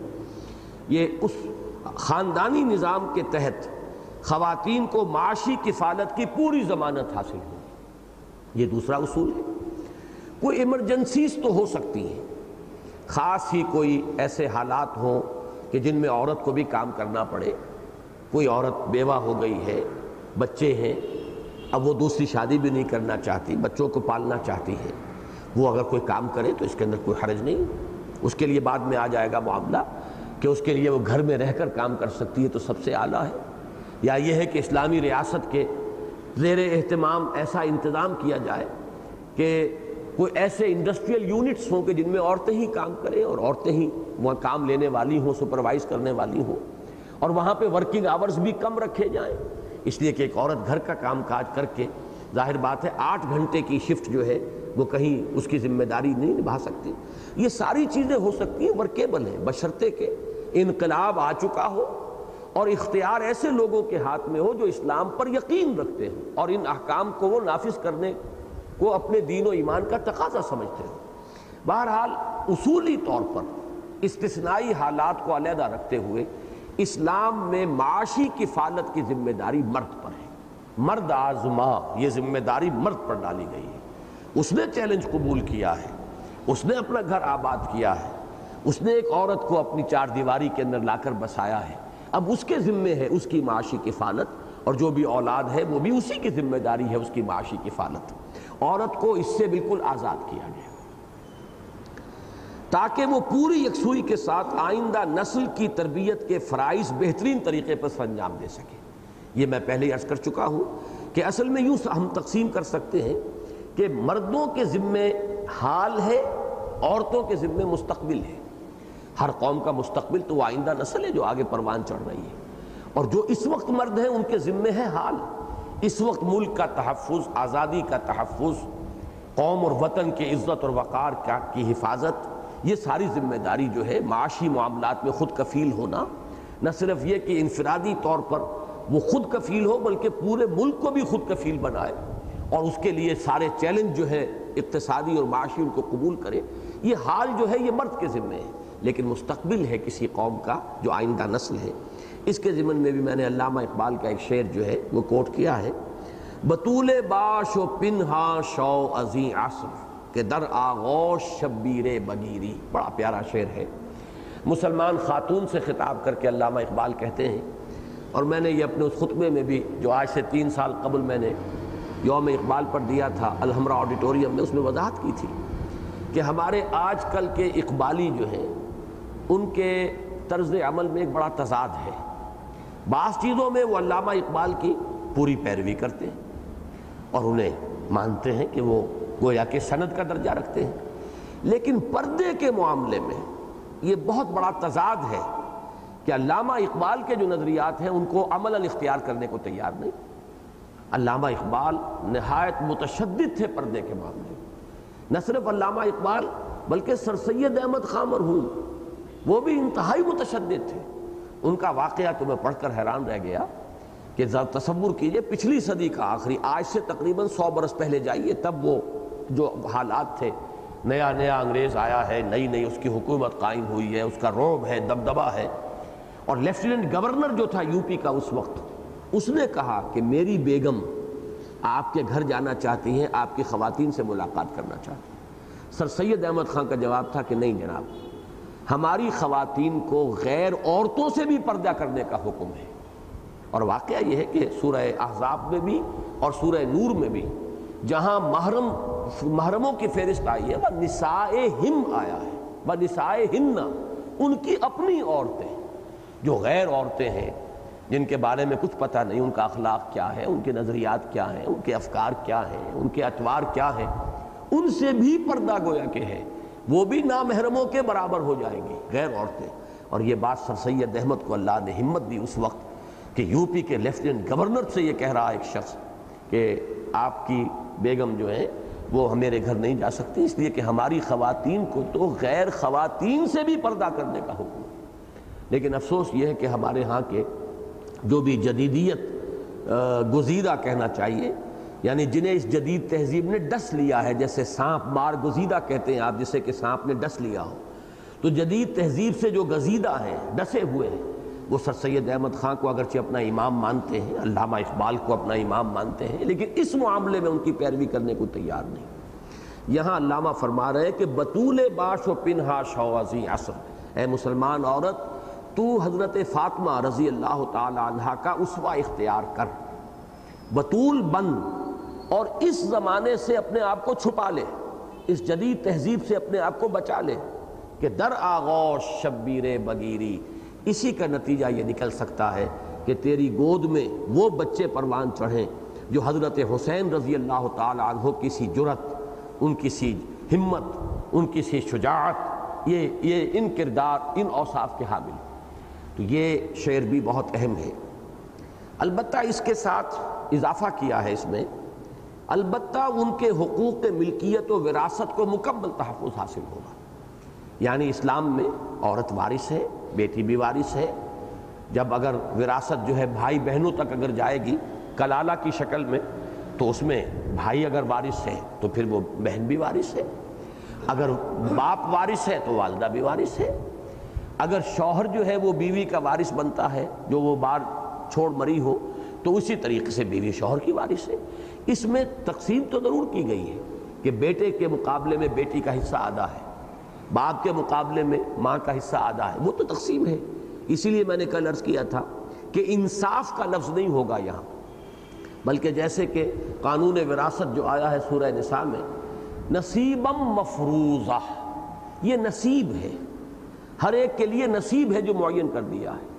یہ اس خاندانی نظام کے تحت خواتین کو معاشی کفالت کی پوری ضمانت حاصل ہوگی۔ یہ دوسرا اصول ہے۔ کوئی ایمرجنسیز تو ہو سکتی ہیں، خاص ہی کوئی ایسے حالات ہوں کہ جن میں عورت کو بھی کام کرنا پڑے، کوئی عورت بیوہ ہو گئی ہے، بچے ہیں، اب وہ دوسری شادی بھی نہیں کرنا چاہتی، بچوں کو پالنا چاہتی ہے، وہ اگر کوئی کام کرے تو اس کے اندر کوئی حرج نہیں، اس کے لیے بعد میں آ جائے گا معاملہ کہ اس کے لیے وہ گھر میں رہ کر کام کر سکتی ہے تو سب سے اعلیٰ ہے، یا یہ ہے کہ اسلامی ریاست کے زیر اہتمام ایسا انتظام کیا جائے کہ کوئی ایسے انڈسٹریل یونٹس ہوں کہ جن میں عورتیں ہی کام کریں اور عورتیں ہی وہاں کام لینے والی ہوں، سپروائز کرنے والی ہوں، اور وہاں پہ ورکنگ آورز بھی کم رکھے جائیں، اس لیے کہ ایک عورت گھر کا کام کاج کر کے ظاہر بات ہے 8 گھنٹے کی شفٹ جو ہے وہ کہیں اس کی ذمہ داری نہیں نبھا سکتی۔ یہ ساری چیزیں ہو سکتی ہیں، ورکیبل ہیں، بشرطے کہ انقلاب آ چکا ہو اور اختیار ایسے لوگوں کے ہاتھ میں ہو جو اسلام پر یقین رکھتے ہوں اور ان احکام کو وہ نافذ کرنے کو اپنے دین و ایمان کا تقاضا سمجھتے ہوں۔ بہرحال اصولی طور پر استثنائی حالات کو علیحدہ رکھتے ہوئے اسلام میں معاشی کفالت کی ذمہ داری مرد پر ہے۔ مرد آزما، یہ ذمہ داری مرد پر ڈالی گئی ہے۔ اس نے چیلنج قبول کیا ہے، اس نے اپنا گھر آباد کیا ہے، اس نے ایک عورت کو اپنی 4 دیواری کے اندر لا کر بسایا ہے، اب اس کے ذمے ہے اس کی معاشی کفالت، اور جو بھی اولاد ہے وہ بھی اسی کی ذمہ داری ہے اس کی معاشی کفالت۔ عورت کو اس سے بالکل آزاد کیا گیا تاکہ وہ پوری یکسوئی کے ساتھ آئندہ نسل کی تربیت کے فرائض بہترین طریقے پر سر انجام دے سکے۔ یہ میں پہلے ہی عرض کر چکا ہوں کہ اصل میں یوں ہم تقسیم کر سکتے ہیں کہ مردوں کے ذمے حال ہے، عورتوں کے ذمے مستقبل ہے۔ ہر قوم کا مستقبل تو وہ آئندہ نسل ہے جو آگے پروان چڑھ رہی ہے، اور جو اس وقت مرد ہیں ان کے ذمے ہے حال۔ اس وقت ملک کا تحفظ، آزادی کا تحفظ، قوم اور وطن کی عزت اور وقار کی حفاظت، یہ ساری ذمہ داری جو ہے معاشی معاملات میں خود کفیل ہونا، نہ صرف یہ کہ انفرادی طور پر وہ خود کفیل ہو بلکہ پورے ملک کو بھی خود کفیل بنائے اور اس کے لیے سارے چیلنج جو ہے اقتصادی اور معاشی ان کو قبول کرے۔ یہ حال جو ہے یہ مرد کے ذمے ہے، لیکن مستقبل ہے کسی قوم کا جو آئندہ نسل ہے۔ اس کے ضمن میں بھی میں نے علامہ اقبال کا ایک شعر جو ہے وہ کوٹ کیا ہے، بطول باش و پنہا شو ازیں عصر کہ در آغوش شبیر بگیری۔ بڑا پیارا شعر ہے، مسلمان خاتون سے خطاب کر کے علامہ اقبال کہتے ہیں، اور میں نے یہ اپنے اس خطبے میں بھی جو آج سے 3 سال قبل میں نے یوم اقبال پر دیا تھا الحمرا آڈیٹوریم میں، اس میں وضاحت کی تھی کہ ہمارے آج کل کے اقبالی جو ہیں ان کے طرز عمل میں ایک بڑا تضاد ہے۔ بعض چیزوں میں وہ علامہ اقبال کی پوری پیروی کرتے ہیں اور انہیں مانتے ہیں کہ وہ گویا کہ سند کا درجہ رکھتے ہیں، لیکن پردے کے معاملے میں یہ بہت بڑا تضاد ہے کہ علامہ اقبال کے جو نظریات ہیں ان کو عملاً اختیار کرنے کو تیار نہیں۔ علامہ اقبال نہایت متشدد تھے پردے کے معاملے میں۔ نہ صرف علامہ اقبال بلکہ سر سید احمد خاں مرحوم وہ بھی انتہائی متشدد تھے۔ ان کا واقعہ تو میں پڑھ کر حیران رہ گیا کہ تصور کیجئے پچھلی صدی کا آخری، آج سے تقریباً 100 برس پہلے جائیے، تب وہ جو حالات تھے، نیا انگریز آیا ہے، نئی اس کی حکومت قائم ہوئی ہے، اس کا رعب ہے، دبدبہ ہے، اور لیفٹیننٹ گورنر جو تھا یو پی کا اس وقت، اس نے کہا کہ میری بیگم آپ کے گھر جانا چاہتی ہیں، آپ کی خواتین سے ملاقات کرنا چاہتی ہیں۔ سر سید احمد خان کا جواب تھا کہ نہیں جناب، ہماری خواتین کو غیر عورتوں سے بھی پردہ کرنے کا حکم ہے۔ اور واقعہ یہ ہے کہ سورہ احزاب میں بھی اور سورہ نور میں بھی جہاں محرموں کی فہرست آئی ہے، وَنِسَائِهِمْ آیا ہے، وَنِسَائِهِنَّ، ان کی اپنی عورتیں جو غیر عورتیں ہیں، جن کے بارے میں کچھ پتہ نہیں، ان کا اخلاق کیا ہے، ان کے نظریات کیا ہیں، ان کے افکار کیا ہیں، ان کے اطوار کیا ہیں، ان سے بھی پردہ گویا کہ ہے، وہ بھی نامحرموں کے برابر ہو جائیں گی غیر عورتیں۔ اور یہ بات سر سید احمد کو اللہ نے ہمت دی اس وقت کہ یو پی کے لیفٹیننٹ گورنر سے یہ کہہ رہا ایک شخص کہ آپ کی بیگم جو ہے وہ میرے گھر نہیں جا سکتی، اس لیے کہ ہماری خواتین کو تو غیر خواتین سے بھی پردہ کرنے کا حکم ہے۔ لیکن افسوس یہ ہے کہ ہمارے ہاں کے جو بھی جدیدیت گزیدہ کہنا چاہیے، یعنی جنہیں اس جدید تہذیب نے ڈس لیا ہے، جیسے سانپ مار گزیدہ کہتے ہیں آپ، جسے کہ سانپ نے ڈس لیا ہو، تو جدید تہذیب سے جو گزیدہ ہیں، ڈسے ہوئے ہیں، وہ سر سید احمد خان کو اگرچہ اپنا امام مانتے ہیں، علامہ اقبال کو اپنا امام مانتے ہیں، لیکن اس معاملے میں ان کی پیروی کرنے کو تیار نہیں۔ یہاں علامہ فرما رہے ہیں کہ بطول باش و پنہا شوازی عصر، اے مسلمان عورت تو حضرت فاطمہ رضی اللہ تعالی عنہا کا اسوہ اختیار کر، بطول بن، اور اس زمانے سے اپنے آپ کو چھپا لے، اس جدید تہذیب سے اپنے آپ کو بچا لے کہ در آغوش شبیر بگیری، اسی کا نتیجہ یہ نکل سکتا ہے کہ تیری گود میں وہ بچے پروان چڑھیں جو حضرت حسین رضی اللہ تعالی عنہ کسی جرت ان کی سی ہمت، ان کی سی شجاعت، یہ ان کردار، ان اوصاف کے حامل. تو یہ شعر بھی بہت اہم ہے. البتہ اس کے ساتھ اضافہ کیا ہے اس میں، البتہ ان کے حقوق ملکیت و وراثت کو مکمل تحفظ حاصل ہوگا. یعنی اسلام میں عورت وارث ہے، بیٹی بھی وارث ہے. جب اگر وراثت جو ہے بھائی بہنوں تک اگر جائے گی کلالہ کی شکل میں، تو اس میں بھائی اگر وارث ہے تو پھر وہ بہن بھی وارث ہے. اگر باپ وارث ہے تو والدہ بھی وارث ہے. اگر شوہر جو ہے وہ بیوی کا وارث بنتا ہے جو وہ بار چھوڑ مری ہو، تو اسی طریقے سے بیوی شوہر کی وارث ہے. اس میں تقسیم تو ضرور کی گئی ہے کہ بیٹے کے مقابلے میں بیٹی کا حصہ آدھا ہے، باپ کے مقابلے میں ماں کا حصہ آدھا ہے، وہ تو تقسیم ہے. اسی لیے میں نے کل عرض کیا تھا کہ انصاف کا لفظ نہیں ہوگا یہاں، بلکہ جیسے کہ قانون وراثت جو آیا ہے سورہ نساء میں، نصیبا مفروضہ، یہ نصیب ہے، ہر ایک کے لیے نصیب ہے جو معین کر دیا ہے.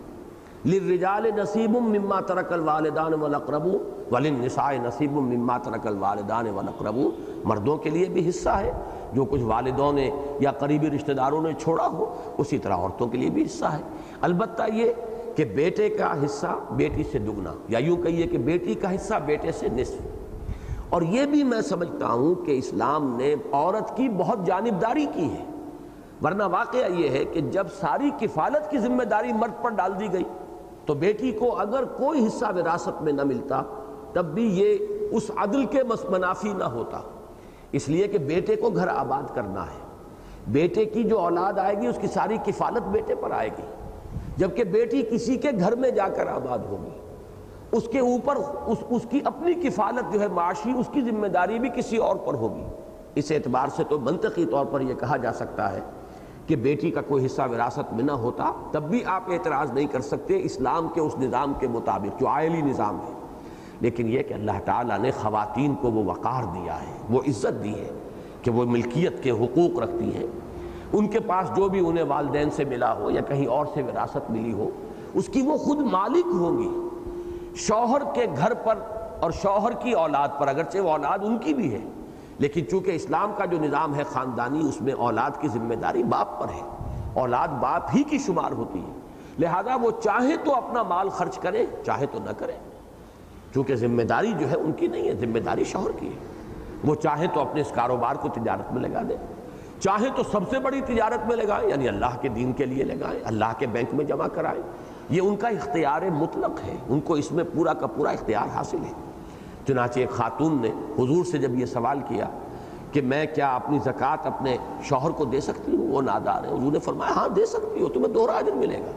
للرجال نصیب مما ترک الوالدان والاقربون وللنساء نصیب مما ترک الوالدان والاقربون. مردوں کے لیے بھی حصہ ہے جو کچھ والدوں نے یا قریبی رشتہ داروں نے چھوڑا ہو، اسی طرح عورتوں کے لیے بھی حصہ ہے. البتہ یہ کہ بیٹے کا حصہ بیٹی سے دگنا، یا یوں کہیے کہ بیٹی کا حصہ بیٹے سے نصف. اور یہ بھی میں سمجھتا ہوں کہ اسلام نے عورت کی بہت جانبداری کی ہے، ورنہ واقعہ یہ ہے کہ جب ساری کفالت کی ذمہ داری مرد پر ڈال دی گئی تو بیٹی کو اگر کوئی حصہ وراثت میں نہ ملتا تب بھی یہ اس عدل کے منافی نہ ہوتا. اس لیے کہ بیٹے کو گھر آباد کرنا ہے، بیٹے کی جو اولاد آئے گی اس کی ساری کفالت بیٹے پر آئے گی، جبکہ بیٹی کسی کے گھر میں جا کر آباد ہوگی، اس کے اوپر اس کی اپنی کفالت جو ہے معاشی، اس کی ذمہ داری بھی کسی اور پر ہوگی. اس اعتبار سے تو منطقی طور پر یہ کہا جا سکتا ہے کہ بیٹی کا کوئی حصہ وراثت میں نہ ہوتا، تب بھی آپ اعتراض نہیں کر سکتے اسلام کے اس نظام کے مطابق جو عائلی نظام ہے. لیکن یہ کہ اللہ تعالیٰ نے خواتین کو وہ وقار دیا ہے، وہ عزت دی ہے کہ وہ ملکیت کے حقوق رکھتی ہیں. ان کے پاس جو بھی انہیں والدین سے ملا ہو یا کہیں اور سے وراثت ملی ہو، اس کی وہ خود مالک ہوں گی. شوہر کے گھر پر اور شوہر کی اولاد پر، اگرچہ وہ اولاد ان کی بھی ہے، لیکن چونکہ اسلام کا جو نظام ہے خاندانی، اس میں اولاد کی ذمہ داری باپ پر ہے، اولاد باپ ہی کی شمار ہوتی ہے. لہذا وہ چاہے تو اپنا مال خرچ کرے، چاہے تو نہ کرے، چونکہ ذمہ داری جو ہے ان کی نہیں ہے، ذمہ داری شوہر کی ہے. وہ چاہے تو اپنے اس کاروبار کو تجارت میں لگا دے، چاہے تو سب سے بڑی تجارت میں لگائیں، یعنی اللہ کے دین کے لیے لگائیں، اللہ کے بینک میں جمع کرائیں. یہ ان کا اختیار مطلق ہے، ان کو اس میں پورا کا پورا اختیار حاصل ہے. چنانچہ ایک خاتون نے حضور سے جب یہ سوال کیا کہ میں کیا اپنی زکوٰۃ اپنے شوہر کو دے سکتی ہوں، وہ نادار ہے، حضور نے فرمایا ہاں دے سکتی ہو، تمہیں دوہرا اجر ملے گا.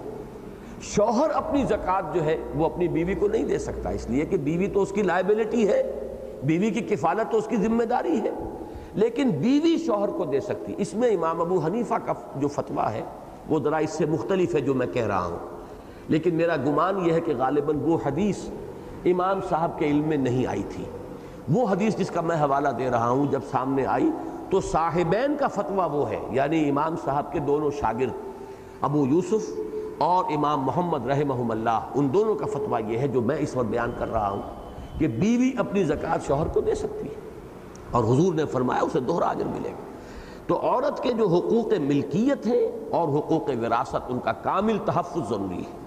شوہر اپنی زکوٰۃ جو ہے وہ اپنی بیوی کو نہیں دے سکتا، اس لیے کہ بیوی تو اس کی لائبلٹی ہے، بیوی کی کفالت تو اس کی ذمہ داری ہے، لیکن بیوی شوہر کو دے سکتی. اس میں امام ابو حنیفہ کا جو فتویٰ ہے وہ ذرا اس سے مختلف ہے جو میں کہہ رہا ہوں، لیکن میرا گمان یہ ہے کہ غالباً وہ حدیث امام صاحب کے علم میں نہیں آئی تھی. وہ حدیث جس کا میں حوالہ دے رہا ہوں جب سامنے آئی تو صاحبین کا فتویٰ وہ ہے، یعنی امام صاحب کے دونوں شاگرد ابو یوسف اور امام محمد رحمہم اللہ، ان دونوں کا فتویٰ یہ ہے جو میں اس وقت بیان کر رہا ہوں کہ بیوی اپنی زکوٰۃ شوہر کو دے سکتی ہے، اور حضور نے فرمایا اسے دوہرا اجر ملے گا. تو عورت کے جو حقوق ملکیت ہیں اور حقوق وراثت، ان کا کامل تحفظ ضروری ہے.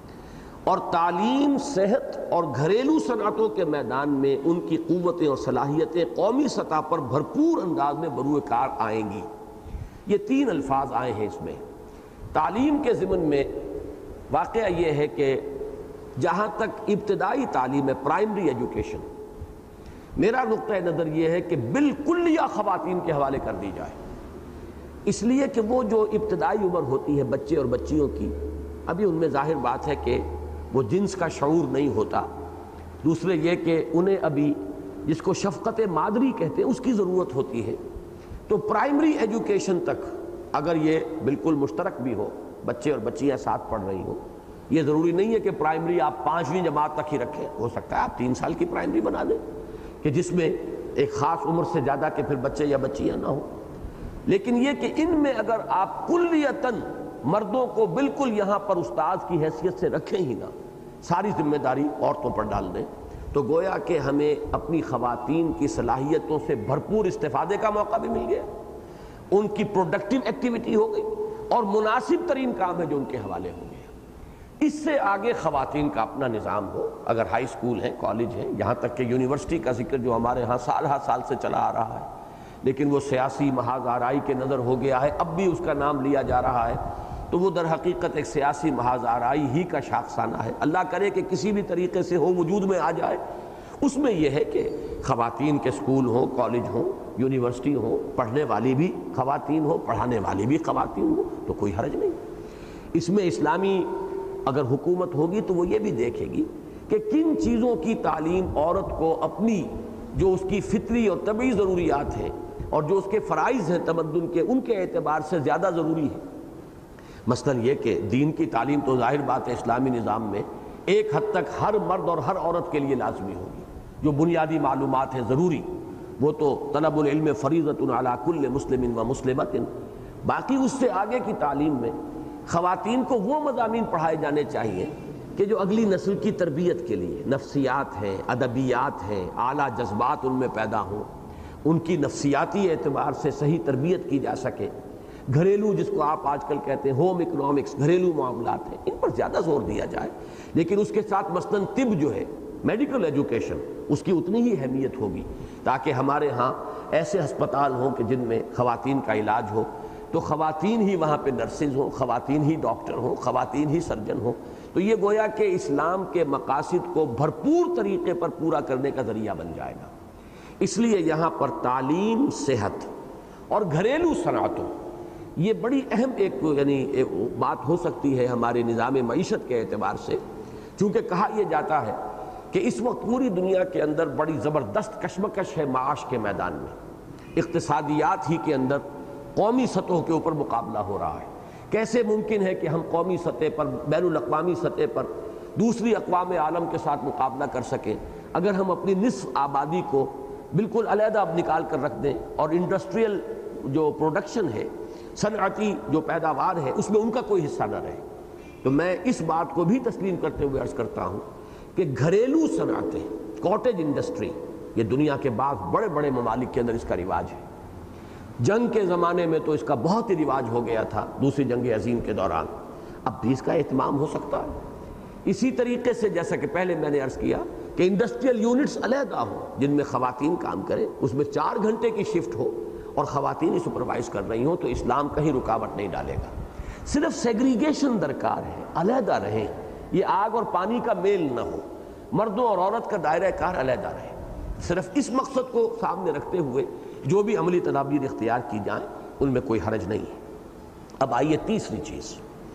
اور تعلیم، صحت اور گھریلو صنعتوں کے میدان میں ان کی قوتیں اور صلاحیتیں قومی سطح پر بھرپور انداز میں بروئے کار آئیں گی. یہ تین الفاظ آئے ہیں اس میں. تعلیم کے ضمن میں واقعہ یہ ہے کہ جہاں تک ابتدائی تعلیم ہے، پرائمری ایجوکیشن، میرا نقطہ نظر یہ ہے کہ بالکل یا خواتین کے حوالے کر دی جائے. اس لیے کہ وہ جو ابتدائی عمر ہوتی ہے بچے اور بچیوں کی، ابھی ان میں ظاہر بات ہے کہ وہ جنس کا شعور نہیں ہوتا. دوسرے یہ کہ انہیں ابھی جس کو شفقت مادری کہتے ہیں اس کی ضرورت ہوتی ہے. تو پرائمری ایجوکیشن تک اگر یہ بالکل مشترک بھی ہو، بچے اور بچیاں ساتھ پڑھ رہی ہوں، یہ ضروری نہیں ہے کہ پرائمری آپ 5ویں جماعت تک ہی رکھیں، ہو سکتا ہے آپ 3 سال کی پرائمری بنا دیں کہ جس میں ایک خاص عمر سے زیادہ کے پھر بچے یا بچیاں نہ ہوں. لیکن یہ کہ ان میں اگر آپ کلیتاً مردوں کو بالکل یہاں پر استاد کی حیثیت سے رکھیں ہی نہ، ساری ذمہ داری عورتوں پر ڈال دیں، تو گویا کہ ہمیں اپنی خواتین کی صلاحیتوں سے بھرپور استفادے کا موقع بھی مل گیا، ان کی پروڈکٹیو ایکٹیویٹی ہو گئی، اور مناسب ترین کام ہے جو ان کے حوالے ہو گیا۔ اس سے آگے خواتین کا اپنا نظام ہو، اگر ہائی اسکول ہیں، کالج ہیں، یہاں تک کہ یونیورسٹی کا ذکر جو ہمارے ہاں سال ہر سال سے چلا آ رہا ہے، لیکن وہ سیاسی محاذ آرائی کے نظر ہو گیا ہے، اب بھی اس کا نام لیا جا رہا ہے، تو وہ در حقیقت ایک سیاسی محاذ آرائی ہی کا شاخسانہ ہے۔ اللہ کرے کہ کسی بھی طریقے سے ہو، وجود میں آ جائے۔ اس میں یہ ہے کہ خواتین کے اسکول ہوں، کالج ہوں، یونیورسٹی ہوں، پڑھنے والی بھی خواتین ہوں، پڑھانے والی بھی خواتین ہوں، تو کوئی حرج نہیں۔ اس میں اسلامی اگر حکومت ہوگی تو وہ یہ بھی دیکھے گی کہ کن چیزوں کی تعلیم عورت کو اپنی جو اس کی فطری اور طبعی ضروریات ہیں اور جو اس کے فرائض ہیں تمدن کے، ان کے اعتبار سے زیادہ ضروری ہے۔ مثلا یہ کہ دین کی تعلیم تو ظاہر بات ہے اسلامی نظام میں ایک حد تک ہر مرد اور ہر عورت کے لیے لازمی ہوگی۔ جو بنیادی معلومات ہیں ضروری، وہ تو طلب العلم فریضۃ علی کل مسلم و مسلمۃ۔ باقی اس سے آگے کی تعلیم میں خواتین کو وہ مضامین پڑھائے جانے چاہیے کہ جو اگلی نسل کی تربیت کے لیے، نفسیات ہیں، ادبیات ہیں، اعلیٰ جذبات ان میں پیدا ہوں، ان کی نفسیاتی اعتبار سے صحیح تربیت کی جا سکے۔ گھریلو، جس کو آپ آج کل کہتے ہیں ہوم اکنامکس، گھریلو معاملات ہیں، ان پر زیادہ زور دیا جائے، لیکن اس کے ساتھ مثلاً طب جو ہے، میڈیکل ایجوکیشن، اس کی اتنی ہی اہمیت ہوگی، تاکہ ہمارے ہاں ایسے ہسپتال ہوں کہ جن میں خواتین کا علاج ہو، تو خواتین ہی وہاں پہ نرسز ہوں، خواتین ہی ڈاکٹر ہوں، خواتین ہی سرجن ہوں۔ تو یہ گویا کہ اسلام کے مقاصد کو بھرپور طریقے پر پورا کرنے کا ذریعہ بن جائے گا۔ اس لیے یہاں پر تعلیم، صحت اور گھریلو صنعتوں، یہ بڑی اہم ایک بات ہو سکتی ہے ہمارے نظام معیشت کے اعتبار سے، چونکہ کہا یہ جاتا ہے کہ اس وقت پوری دنیا کے اندر بڑی زبردست کشمکش ہے معاش کے میدان میں۔ اقتصادیات ہی کے اندر قومی سطحوں کے اوپر مقابلہ ہو رہا ہے۔ کیسے ممکن ہے کہ ہم قومی سطح پر، بین الاقوامی سطح پر دوسری اقوام عالم کے ساتھ مقابلہ کر سکیں اگر ہم اپنی نصف آبادی کو بالکل علیحدہ اب نکال کر رکھ دیں، اور انڈسٹریل جو پروڈکشن ہے، صنعتی جو پیداوار ہے، اس میں ان کا کوئی حصہ نہ رہے۔ تو میں اس بات کو بھی تسلیم کرتے ہوئے عرض کرتا ہوں کہ گھریلو صنعتیں، کاٹیج انڈسٹری، یہ دنیا کے بعض بڑے بڑے ممالک کے اندر اس کا رواج ہے۔ جنگ کے زمانے میں تو اس کا بہت ہی رواج ہو گیا تھا، دوسری جنگ عظیم کے دوران، اب بھی اس کا اہتمام ہو سکتا ہے۔ اسی طریقے سے جیسا کہ پہلے میں نے عرض کیا کہ انڈسٹریل یونٹس علیحدہ ہوں جن میں خواتین کام کریں، اس میں 4 گھنٹے کی شفٹ ہو اور خواتین ہی سپروائز کر رہی ہوں، تو اسلام کہیں رکاوٹ نہیں ڈالے گا۔ صرف سیگریگیشن درکار ہے، علیحدہ رہیں، یہ آگ اور پانی کا میل نہ ہو، مردوں اور عورت کا دائرہ کار علیحدہ رہے۔ صرف اس مقصد کو سامنے رکھتے ہوئے جو بھی عملی تدابیر اختیار کی جائیں ان میں کوئی حرج نہیں ہے۔ اب آئیے تیسری چیز،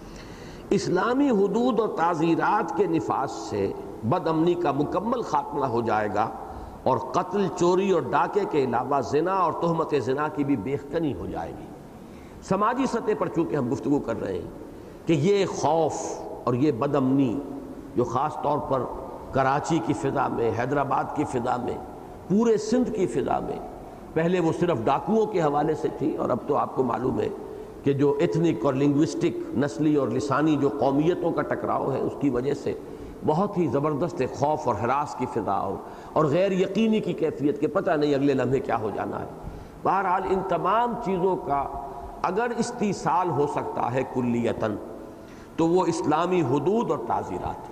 اسلامی حدود اور تعزیرات کے نفاذ سے بد امنی کا مکمل خاتمہ ہو جائے گا، اور قتل، چوری اور ڈاکے کے علاوہ زنا اور تہمت زنا کی بھی بیخکنی ہو جائے گی۔ سماجی سطح پر چونکہ ہم گفتگو کر رہے ہیں کہ یہ خوف اور یہ بد امنی جو خاص طور پر کراچی کی فضا میں، حیدرآباد کی فضا میں، پورے سندھ کی فضا میں، پہلے وہ صرف ڈاکوؤں کے حوالے سے تھی، اور اب تو آپ کو معلوم ہے کہ جو ایتھنک اور لنگوسٹک، نسلی اور لسانی جو قومیتوں کا ٹکراؤ ہے، اس کی وجہ سے بہت ہی زبردست خوف اور ہراس کی فضا اور غیر یقینی کی کیفیت کہ پتہ نہیں اگلے لمحے کیا ہو جانا ہے۔ بہرحال ان تمام چیزوں کا اگر استیصال ہو سکتا ہے کلیتاً، تو وہ اسلامی حدود اور تعزیرات۔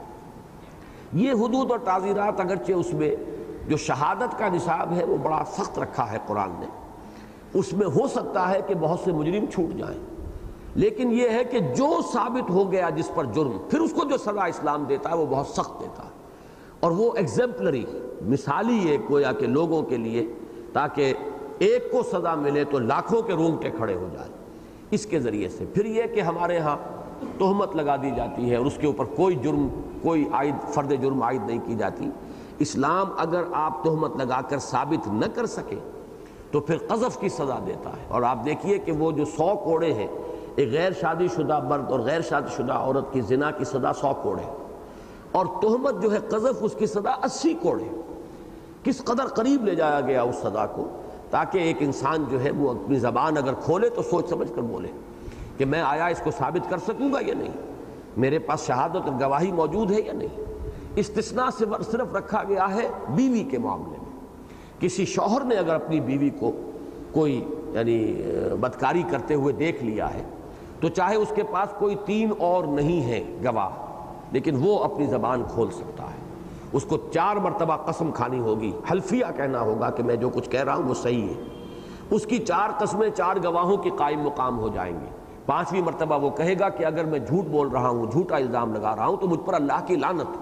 یہ حدود اور تعزیرات اگرچہ اس میں جو شہادت کا نصاب ہے وہ بڑا سخت رکھا ہے قرآن نے، اس میں ہو سکتا ہے کہ بہت سے مجرم چھوٹ جائیں، لیکن یہ ہے کہ جو ثابت ہو گیا جس پر جرم، پھر اس کو جو سزا اسلام دیتا ہے وہ بہت سخت دیتا ہے، اور وہ ایگزمپلری، مثالی ایک گویا کہ لوگوں کے لیے، تاکہ ایک کو سزا ملے تو لاکھوں کے رونگٹے کھڑے ہو جائیں اس کے ذریعے سے۔ پھر یہ کہ ہمارے ہاں تہمت لگا دی جاتی ہے اور اس کے اوپر کوئی جرم، کوئی فرد جرم عائد نہیں کی جاتی۔ اسلام اگر آپ تہمت لگا کر ثابت نہ کر سکے تو پھر قذف کی سزا دیتا ہے، اور آپ دیکھیے کہ وہ جو 100 کوڑے ہیں، ایک غیر شادی شدہ مرد اور غیر شادی شدہ عورت کی زنا کی سزا 100 کوڑے، اور تہمت جو ہے قذف، اس کی سزا 80 کوڑے۔ کس قدر قریب لے جایا گیا اس سزا کو، تاکہ ایک انسان جو ہے وہ اپنی زبان اگر کھولے تو سوچ سمجھ کر بولے کہ میں آیا اس کو ثابت کر سکوں گا یا نہیں، میرے پاس شہادت اور گواہی موجود ہے یا نہیں۔ استثناء سے صرف رکھا گیا ہے بیوی کے معاملے میں۔ کسی شوہر نے اگر اپنی بیوی کو کوئی یعنی بدکاری کرتے ہوئے دیکھ لیا ہے تو چاہے اس کے پاس کوئی 3 اور نہیں ہے گواہ، لیکن وہ اپنی زبان کھول سکتا ہے۔ اس کو 4 مرتبہ قسم کھانی ہوگی، حلفیہ کہنا ہوگا کہ میں جو کچھ کہہ رہا ہوں وہ صحیح ہے۔ اس کی 4 قسمیں 4 گواہوں کی قائم مقام ہو جائیں گی۔ 5ویں مرتبہ وہ کہے گا کہ اگر میں جھوٹ بول رہا ہوں، جھوٹا الزام لگا رہا ہوں تو مجھ پر اللہ کی لعنت۔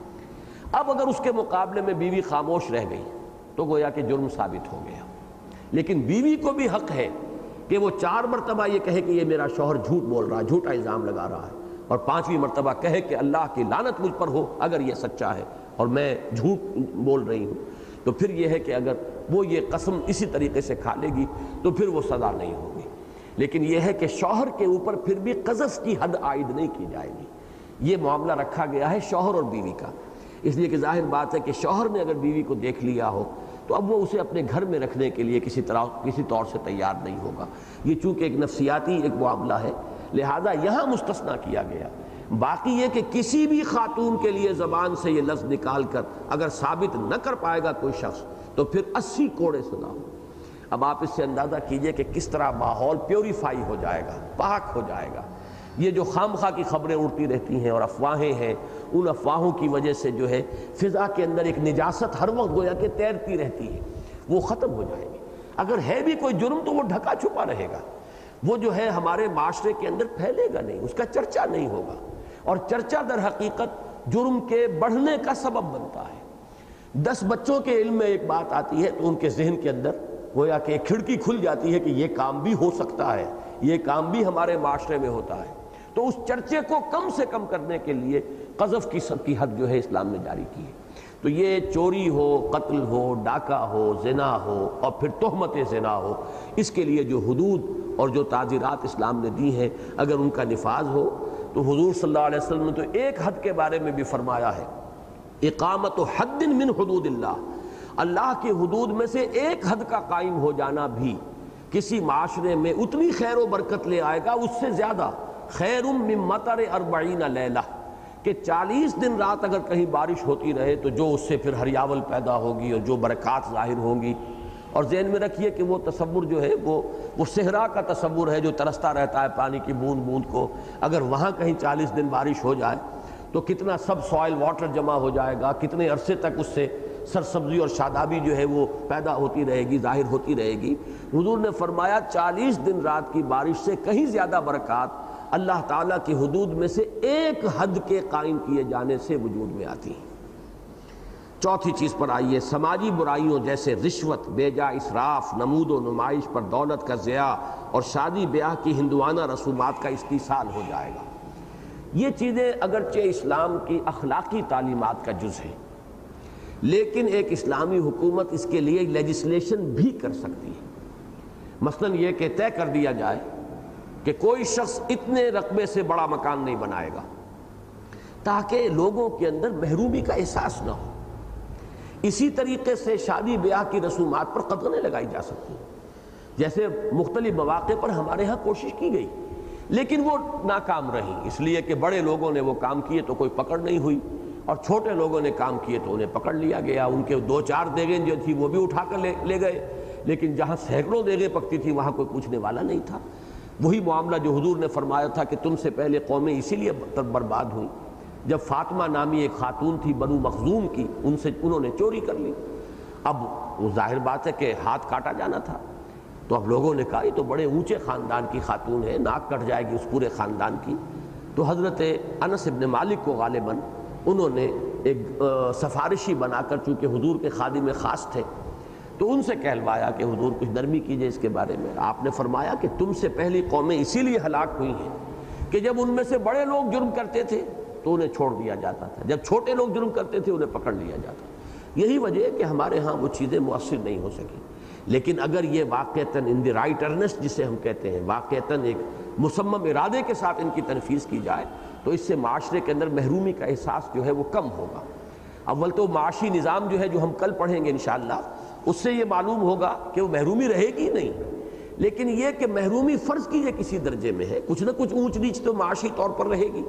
اب اگر اس کے مقابلے میں بیوی خاموش رہ گئی تو گویا کہ جرم ثابت ہو گیا، لیکن بیوی کو بھی حق ہے کہ وہ 4 مرتبہ یہ کہے کہ یہ میرا شوہر جھوٹ بول رہا ہے، جھوٹا الزام لگا رہا ہے، اور 5ویں مرتبہ کہے کہ اللہ کی لعنت مجھ پر ہو اگر یہ سچا ہے اور میں جھوٹ بول رہی ہوں۔ تو پھر یہ ہے کہ اگر وہ یہ قسم اسی طریقے سے کھا لے گی تو پھر وہ سزا نہیں ہوگی۔ لیکن یہ ہے کہ شوہر کے اوپر پھر بھی قذف کی حد عائد نہیں کی جائے گی۔ یہ معاملہ رکھا گیا ہے شوہر اور بیوی کا، اس لیے کہ ظاہر بات ہے کہ شوہر نے اگر بیوی کو دیکھ لیا ہو تو اب وہ اسے اپنے گھر میں رکھنے کے لیے کسی طور سے تیار نہیں ہوگا۔ یہ چونکہ ایک نفسیاتی ایک معاملہ ہے، لہذا یہاں مستثنیٰ کیا گیا۔ باقی یہ کہ کسی بھی خاتون کے لیے زبان سے یہ لفظ نکال کر اگر ثابت نہ کر پائے گا کوئی شخص تو پھر 80 کوڑے سزا ہو۔ اب آپ اس سے اندازہ کیجئے کہ کس طرح ماحول پیوریفائی ہو جائے گا، پاک ہو جائے گا۔ یہ جو خام خواہ کی خبریں اڑتی رہتی ہیں اور افواہیں ہیں، ان افواہوں کی وجہ سے جو ہے فضا کے اندر ایک نجاست ہر وقت گویا کہ تیرتی رہتی ہے، وہ ختم ہو جائے گی۔ اگر ہے بھی کوئی جرم تو وہ ڈھکا چھپا رہے گا، وہ جو ہے ہمارے معاشرے کے اندر پھیلے گا نہیں، اس کا چرچا نہیں ہوگا، اور چرچا در حقیقت جرم کے بڑھنے کا سبب بنتا ہے۔ 10 بچوں کے علم میں ایک بات آتی ہے تو ان کے ذہن کے اندر گویا کہ ایک کھڑکی کھل جاتی ہے کہ یہ کام بھی ہو سکتا ہے، یہ کام بھی ہمارے معاشرے میں ہوتا ہے۔ تو اس چرچے کو کم سے کم کرنے کے لیے قذف کی حد جو ہے اسلام نے جاری کی ہے۔ تو یہ چوری ہو، قتل ہو، ڈاکہ ہو، زنا ہو اور پھر تہمت زنا ہو، اس کے لیے جو حدود اور جو تعزیرات اسلام نے دی ہیں اگر ان کا نفاذ ہو تو حضور صلی اللہ علیہ وسلم نے تو ایک حد کے بارے میں بھی فرمایا ہے، اقامت حد من حدود اللہ، اللہ کی حدود میں سے ایک حد کا قائم ہو جانا بھی کسی معاشرے میں اتنی خیر و برکت لے آئے گا، اس سے زیادہ خیر من مطر 40 لیلہ، کہ 40 دن رات اگر کہیں بارش ہوتی رہے تو جو اس سے پھر ہریاول پیدا ہوگی اور جو برکات ظاہر ہوں گی۔ اور ذہن میں رکھیے کہ وہ تصور جو ہے وہ صحرا کا تصور ہے جو ترستا رہتا ہے پانی کی بوند بوند کو، اگر وہاں کہیں 40 دن بارش ہو جائے تو کتنا سب سوائل واٹر جمع ہو جائے گا، کتنے عرصے تک اس سے سرسبزی اور شادابی جو ہے وہ پیدا ہوتی رہے گی، ظاہر ہوتی رہے گی۔ حضور نے فرمایا 40 دن رات کی بارش سے کہیں زیادہ برکات اللہ تعالیٰ کی حدود میں سے ایک حد کے قائم کیے جانے سے وجود میں آتی ہیں۔ چوتھی چیز پر آئیے، سماجی برائیوں جیسے رشوت، بے جا اسراف، نمود و نمائش پر دولت کا ضیاع اور شادی بیاہ کی ہندوانہ رسومات کا استیصال ہو جائے گا۔ یہ چیزیں اگرچہ اسلام کی اخلاقی تعلیمات کا جز ہیں، لیکن ایک اسلامی حکومت اس کے لیے لیجسلیشن بھی کر سکتی ہے۔ مثلا یہ کہ طے کر دیا جائے کہ کوئی شخص اتنے رقبے سے بڑا مکان نہیں بنائے گا تاکہ لوگوں کے اندر محرومی کا احساس نہ ہو۔ اسی طریقے سے شادی بیاہ کی رسومات پر قدغنیں لگائی جا سکتی ہیں، جیسے مختلف مواقع پر ہمارے ہاں کوشش کی گئی لیکن وہ ناکام رہی، اس لیے کہ بڑے لوگوں نے وہ کام کیے تو کوئی پکڑ نہیں ہوئی، اور چھوٹے لوگوں نے کام کیے تو انہیں پکڑ لیا گیا، ان کے 2-4 دیگیں جو تھی وہ بھی اٹھا کر لے گئے، لیکن جہاں سینکڑوں دیگیں پکتی تھی وہاں کوئی پوچھنے والا نہیں تھا۔ وہی معاملہ جو حضور نے فرمایا تھا کہ تم سے پہلے قومیں اسی لیے برباد ہوئیں جب فاطمہ نامی ایک خاتون تھی بنو مخزوم کی، انہوں نے چوری کر لی۔ اب وہ ظاہر بات ہے کہ ہاتھ کاٹا جانا تھا، تو اب لوگوں نے کہا یہ تو بڑے اونچے خاندان کی خاتون ہے، ناک کٹ جائے گی اس پورے خاندان کی۔ تو حضرت انس ابن مالک کو غالباً انہوں نے ایک سفارشی بنا کر، چونکہ حضور کے خادم خاص تھے، تو ان سے کہلوایا کہ حضور کچھ نرمی کیجئے اس کے بارے میں۔ آپ نے فرمایا کہ تم سے پہلی قومیں اسی لیے ہلاک ہوئی ہیں کہ جب ان میں سے بڑے لوگ جرم کرتے تھے تو انہیں چھوڑ دیا جاتا تھا، جب چھوٹے لوگ جرم کرتے تھے انہیں پکڑ لیا جاتا۔ یہی وجہ ہے کہ ہمارے ہاں وہ چیزیں مؤثر نہیں ہو سکیں، لیکن اگر یہ واقعتاً ان دی رائٹ ارنسٹ جسے ہم کہتے ہیں، واقعتاً ایک مصمم ارادے کے ساتھ ان کی تنفیذ کی جائے تو اس سے معاشرے کے اندر محرومی کا احساس جو ہے وہ کم ہوگا۔ اول تو معاشی نظام جو ہے جو ہم کل پڑھیں گے انشاءاللہ، اس سے یہ معلوم ہوگا کہ وہ محرومی رہے گی نہیں، لیکن یہ کہ محرومی فرض کیجئے کسی درجے میں ہے، کچھ نہ کچھ اونچ نیچ تو معاشی طور پر رہے گی،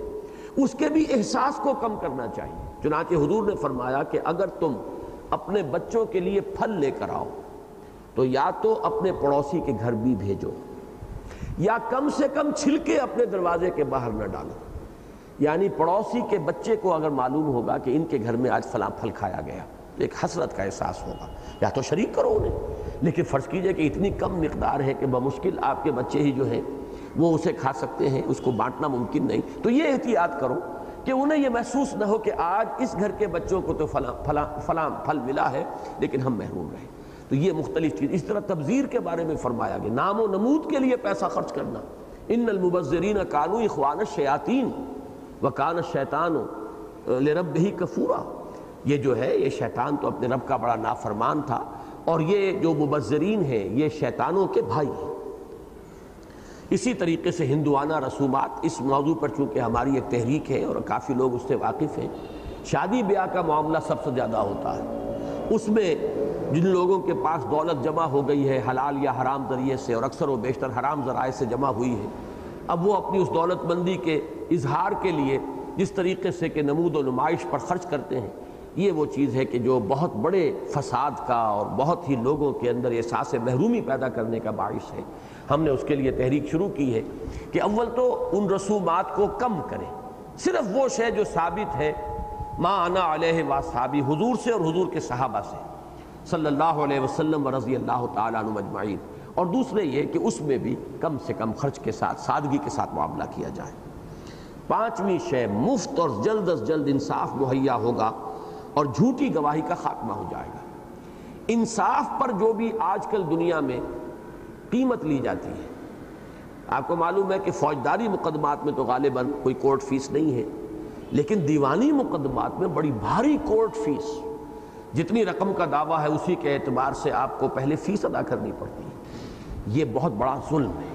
اس کے بھی احساس کو کم کرنا چاہیے۔ چنانچہ حضور نے فرمایا کہ اگر تم اپنے بچوں کے لیے پھل لے کر آؤ تو یا تو اپنے پڑوسی کے گھر بھی بھیجو، یا کم سے کم چھلکے اپنے دروازے کے باہر نہ ڈالو۔ یعنی پڑوسی کے بچے کو اگر معلوم ہوگا کہ ان کے گھر میں آج فلاں پھل کھایا گیا تو ایک حسرت کا احساس ہوگا، یا تو شریک کرو انہیں۔ لیکن فرض کیجئے کہ اتنی کم مقدار ہے کہ بمشکل آپ کے بچے ہی جو ہیں وہ اسے کھا سکتے ہیں، اس کو بانٹنا ممکن نہیں، تو یہ احتیاط کرو کہ انہیں یہ محسوس نہ ہو کہ آج اس گھر کے بچوں کو تو فلاں پھل ملا ہے لیکن ہم محروم رہے۔ تو یہ مختلف چیز۔ اس طرح تبذیر کے بارے میں فرمایا گیا، نام و نمود کے لیے پیسہ خرچ کرنا۔ ان المبذرین کانوا اخوان الشیاطین وکان الشیطان لربہ کفورا۔ یہ جو ہے یہ شیطان تو اپنے رب کا بڑا نافرمان تھا، اور یہ جو مبذرین ہیں یہ شیطانوں کے بھائی ہیں۔ اسی طریقے سے ہندوانہ رسومات، اس موضوع پر چونکہ ہماری ایک تحریک ہے اور کافی لوگ اس سے واقف ہیں، شادی بیاہ کا معاملہ سب سے زیادہ ہوتا ہے۔ اس میں جن لوگوں کے پاس دولت جمع ہو گئی ہے حلال یا حرام ذریعے سے، اور اکثر و بیشتر حرام ذرائع سے جمع ہوئی ہے، اب وہ اپنی اس دولت مندی کے اظہار کے لیے جس طریقے سے کہ نمود و نمائش پر خرچ کرتے ہیں، یہ وہ چیز ہے کہ جو بہت بڑے فساد کا اور بہت ہی لوگوں کے اندر احساس محرومی پیدا کرنے کا باعث ہے۔ ہم نے اس کے لیے تحریک شروع کی ہے کہ اول تو ان رسومات کو کم کریں، صرف وہ شے جو ثابت ہے ما انا علیہ واصحابی، حضور سے اور حضور کے صحابہ سے صلی اللہ علیہ وسلم و رضی اللہ تعالیٰ عنہم اجمعین، اور دوسرے یہ کہ اس میں بھی کم سے کم خرچ کے ساتھ سادگی کے ساتھ معاملہ کیا جائے۔ پانچویں شے، مفت اور جلد از جلد انصاف مہیا ہوگا اور جھوٹی گواہی کا خاتمہ ہو جائے گا۔ انصاف پر جو بھی آج کل دنیا میں قیمت لی جاتی ہے، آپ کو معلوم ہے کہ فوجداری مقدمات میں تو غالباً کوئی کورٹ فیس نہیں ہے، لیکن دیوانی مقدمات میں بڑی بھاری کورٹ فیس، جتنی رقم کا دعویٰ ہے اسی کے اعتبار سے آپ کو پہلے فیس ادا کرنی پڑتی ہے۔ یہ بہت بڑا ظلم ہے،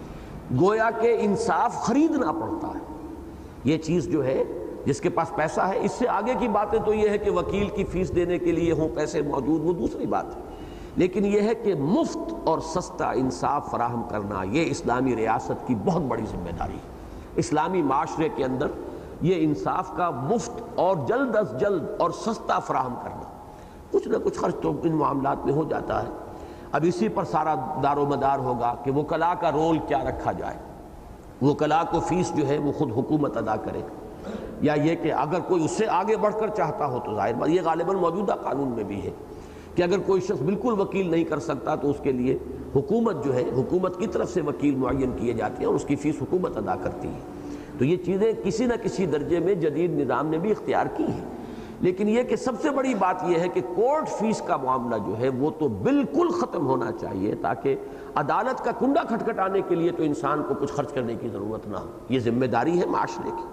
گویا کہ انصاف خریدنا پڑتا ہے۔ یہ چیز جو ہے جس کے پاس پیسہ ہے، اس سے آگے کی باتیں تو یہ ہے کہ وکیل کی فیس دینے کے لیے ہوں پیسے موجود، وہ دوسری بات ہے، لیکن یہ ہے کہ مفت اور سستا انصاف فراہم کرنا یہ اسلامی ریاست کی بہت بڑی ذمہ داری ہے۔ اسلامی معاشرے کے اندر یہ انصاف کا مفت اور جلد از جلد اور سستا فراہم کرنا، کچھ نہ کچھ خرچ تو ان معاملات میں ہو جاتا ہے۔ اب اسی پر سارا دار و مدار ہوگا کہ وکلاء کا رول کیا رکھا جائے، وکلاء کو فیس جو ہے وہ خود حکومت ادا کرے، یا یہ کہ اگر کوئی اس سے آگے بڑھ کر چاہتا ہو تو ظاہر بات یہ غالباً موجودہ قانون میں بھی ہے کہ اگر کوئی شخص بالکل وکیل نہیں کر سکتا تو اس کے لیے حکومت جو ہے، حکومت کی طرف سے وکیل معین کیے جاتے ہیں اور اس کی فیس حکومت ادا کرتی ہے۔ تو یہ چیزیں کسی نہ کسی درجے میں جدید نظام نے بھی اختیار کی ہیں، لیکن یہ کہ سب سے بڑی بات یہ ہے کہ کورٹ فیس کا معاملہ جو ہے وہ تو بالکل ختم ہونا چاہیے، تاکہ عدالت کا کنڈا کھٹکھٹانے کے لیے تو انسان کو کچھ خرچ کرنے کی ضرورت نہ ہو۔ یہ ذمہ داری ہے معاشرے کی۔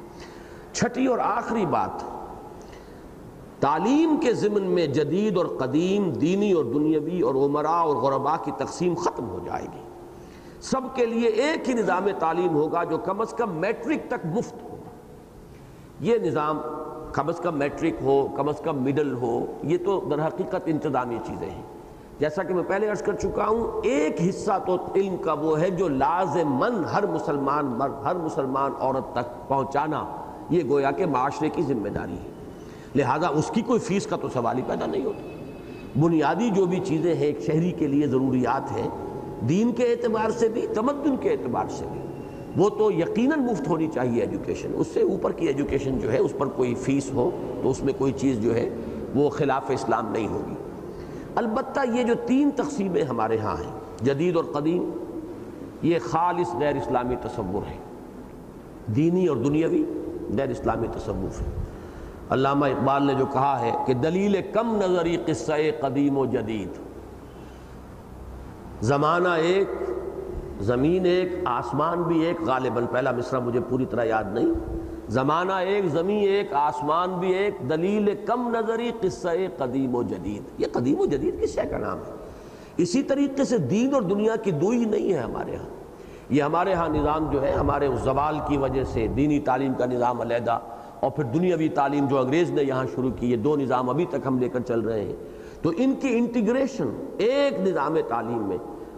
چھٹی اور آخری بات، تعلیم کے ضمن میں جدید اور قدیم، دینی اور دنیاوی اور امراء اور غرباء کی تقسیم ختم ہو جائے گی۔ سب کے لیے ایک ہی نظام تعلیم ہوگا جو کم از کم میٹرک تک مفت ہوگا۔ یہ نظام کم از کم میٹرک ہو، کم از کم مڈل ہو، یہ تو در حقیقت انتظامی چیزیں ہیں۔ جیسا کہ میں پہلے عرض کر چکا ہوں، ایک حصہ تو علم کا وہ ہے جو لازماً ہر مسلمان مرد، ہر مسلمان عورت تک پہنچانا، یہ گویا کہ معاشرے کی ذمہ داری ہے، لہذا اس کی کوئی فیس کا تو سوال ہی پیدا نہیں ہوتا۔ بنیادی جو بھی چیزیں ہیں ایک شہری کے لیے ضروریات ہیں، دین کے اعتبار سے بھی، تمدن کے اعتبار سے بھی، وہ تو یقیناً مفت ہونی چاہیے ایجوکیشن۔ اس سے اوپر کی ایجوکیشن جو ہے اس پر کوئی فیس ہو تو اس میں کوئی چیز جو ہے وہ خلاف اسلام نہیں ہوگی۔ البتہ یہ جو تین تقسیمیں ہمارے ہاں ہیں، جدید اور قدیم، یہ خالص غیر اسلامی تصور ہے، دینی اور دنیاوی غیر اسلامی تصور ہے۔ علامہ اقبال نے جو کہا ہے کہ دلیل کم نظری قصہ قدیم و جدید، زمانہ ایک، زمین ایک، آسمان بھی ایک، غالباً پہلا مصرع مجھے پوری طرح یاد نہیں، زمانہ ایک، زمین ایک، آسمان بھی ایک، دلیل کم نظری قصہ قدیم و جدید۔ یہ قدیم و جدید کس شے کا نام ہے؟ اسی طریقے سے دین اور دنیا کی دوئی نہیں ہے ہمارے ہاں۔ یہ ہمارے ہاں نظام جو ہے ہمارے اس زوال کی وجہ سے دینی تعلیم کا نظام علیحدہ اور پھر دنیاوی تعلیم جو انگریز نے یہاں شروع کی، یہ دو نظام ابھی تک ہم لے کر چل رہے ہیں، تو ان کی انٹیگریشن ایک نظام تعلیم میں،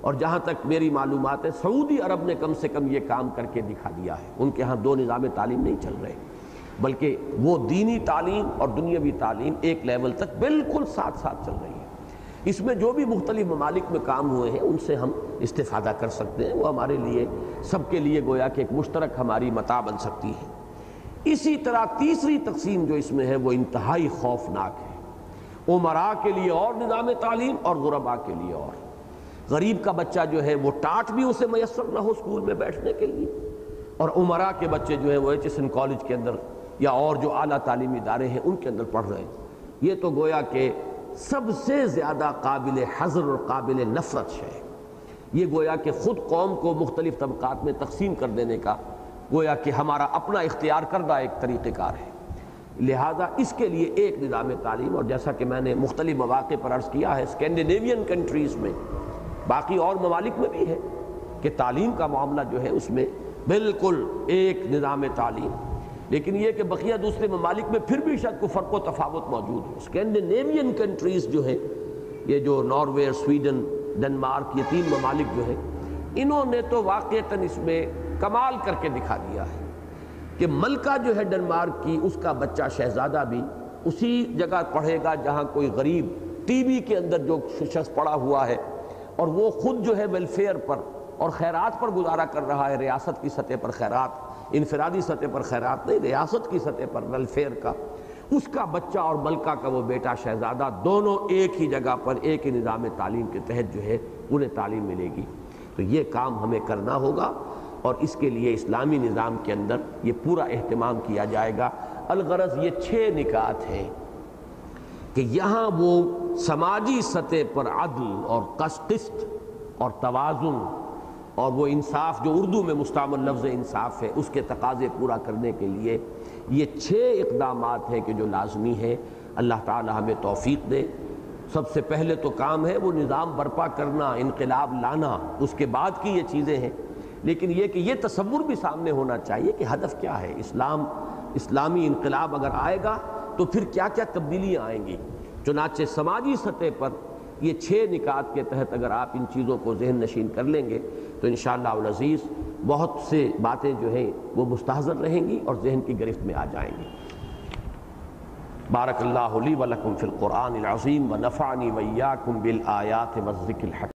اور جہاں تک میری معلومات ہے سعودی عرب نے کم سے کم یہ کام کر کے دکھا دیا ہے. ان کے ہاں دو نظام تعلیم نہیں چل رہے، بلکہ وہ دینی تعلیم اور دنیاوی تعلیم ایک لیول تک بالکل ساتھ ساتھ چل رہی ہے. اس میں جو بھی مختلف ممالک میں کام ہوئے ہیں ان سے ہم استفادہ کر سکتے ہیں، وہ ہمارے لیے سب کے لیے گویا کہ ایک مشترک ہماری متاع بن سکتی ہے. اسی طرح تیسری تقسیم جو اس میں ہے وہ انتہائی خوفناک ہے. امراء کے لیے اور نظام تعلیم اور غرباء کے لیے اور. غریب کا بچہ جو ہے وہ ٹاٹ بھی اسے میسر نہ ہو اسکول میں بیٹھنے کے لیے، اور امراء کے بچے جو ہیں وہ ایچ ایس این کالج کے اندر یا اور جو اعلیٰ تعلیمی ادارے ہیں ان کے اندر پڑھ رہے ہیں. یہ تو گویا کہ سب سے زیادہ قابل حذر اور قابل نفرت ہے. یہ گویا کہ خود قوم کو مختلف طبقات میں تقسیم کر دینے کا گویا کہ ہمارا اپنا اختیار کردہ ایک طریقہ کار ہے. لہٰذا اس کے لیے ایک نظام تعلیم، اور جیسا کہ میں نے مختلف مواقع پر عرض کیا ہے اسکینڈینیوین کنٹریز میں، باقی اور ممالک میں بھی ہے کہ تعلیم کا معاملہ جو ہے اس میں بالکل ایک نظام تعلیم. لیکن یہ کہ بقیہ دوسرے ممالک میں پھر بھی شاید کوئی فرق و تفاوت موجود ہے. اسکینڈینیوین کنٹریز جو ہیں، یہ جو ناروے، سویڈن، ڈنمارک، یہ تین ممالک جو ہیں، انہوں نے تو واقعتاً اس میں کمال کر کے دکھا دیا ہے کہ ملکہ جو ہے ڈنمارک کی، اس کا بچہ شہزادہ بھی اسی جگہ پڑھے گا جہاں کوئی غریب ٹی وی کے اندر جو شخص پڑا ہوا ہے اور وہ خود جو ہے ویلفیئر پر اور خیرات پر گزارا کر رہا ہے. ریاست کی سطح پر خیرات، انفرادی سطح پر خیرات نہیں، ریاست کی سطح پر ویلفیئر کا، اس کا بچہ اور ملکہ کا وہ بیٹا شہزادہ دونوں ایک ہی جگہ پر ایک ہی نظام تعلیم کے تحت جو ہے انہیں تعلیم ملے گی. تو یہ کام ہمیں کرنا ہوگا، اور اس کے لیے اسلامی نظام کے اندر یہ پورا اہتمام کیا جائے گا. الغرض یہ 6 نکات ہیں کہ یہاں وہ سماجی سطح پر عدل اور قسط اور توازن اور وہ انصاف جو اردو میں مستعمل لفظ انصاف ہے اس کے تقاضے پورا کرنے کے لیے یہ 6 اقدامات ہیں کہ جو لازمی ہے. اللہ تعالی ہمیں توفیق دے. سب سے پہلے تو کام ہے وہ نظام برپا کرنا، انقلاب لانا، اس کے بعد کی یہ چیزیں ہیں. لیکن یہ کہ یہ تصور بھی سامنے ہونا چاہیے کہ ہدف کیا ہے. اسلامی انقلاب اگر آئے گا تو پھر کیا کیا تبدیلیاں آئیں گی. چنانچہ سماجی سطح پر یہ 6 نکات کے تحت اگر آپ ان چیزوں کو ذہن نشین کر لیں گے تو انشاءاللہ العزیز بہت سے باتیں جو ہیں وہ مستحضر رہیں گی اور ذہن کی گرفت میں آ جائیں گی. بارک اللہ لی و لکم فی القرآن العظیم و نفعنی و ایاکم بالآیات والذکر الحکیم.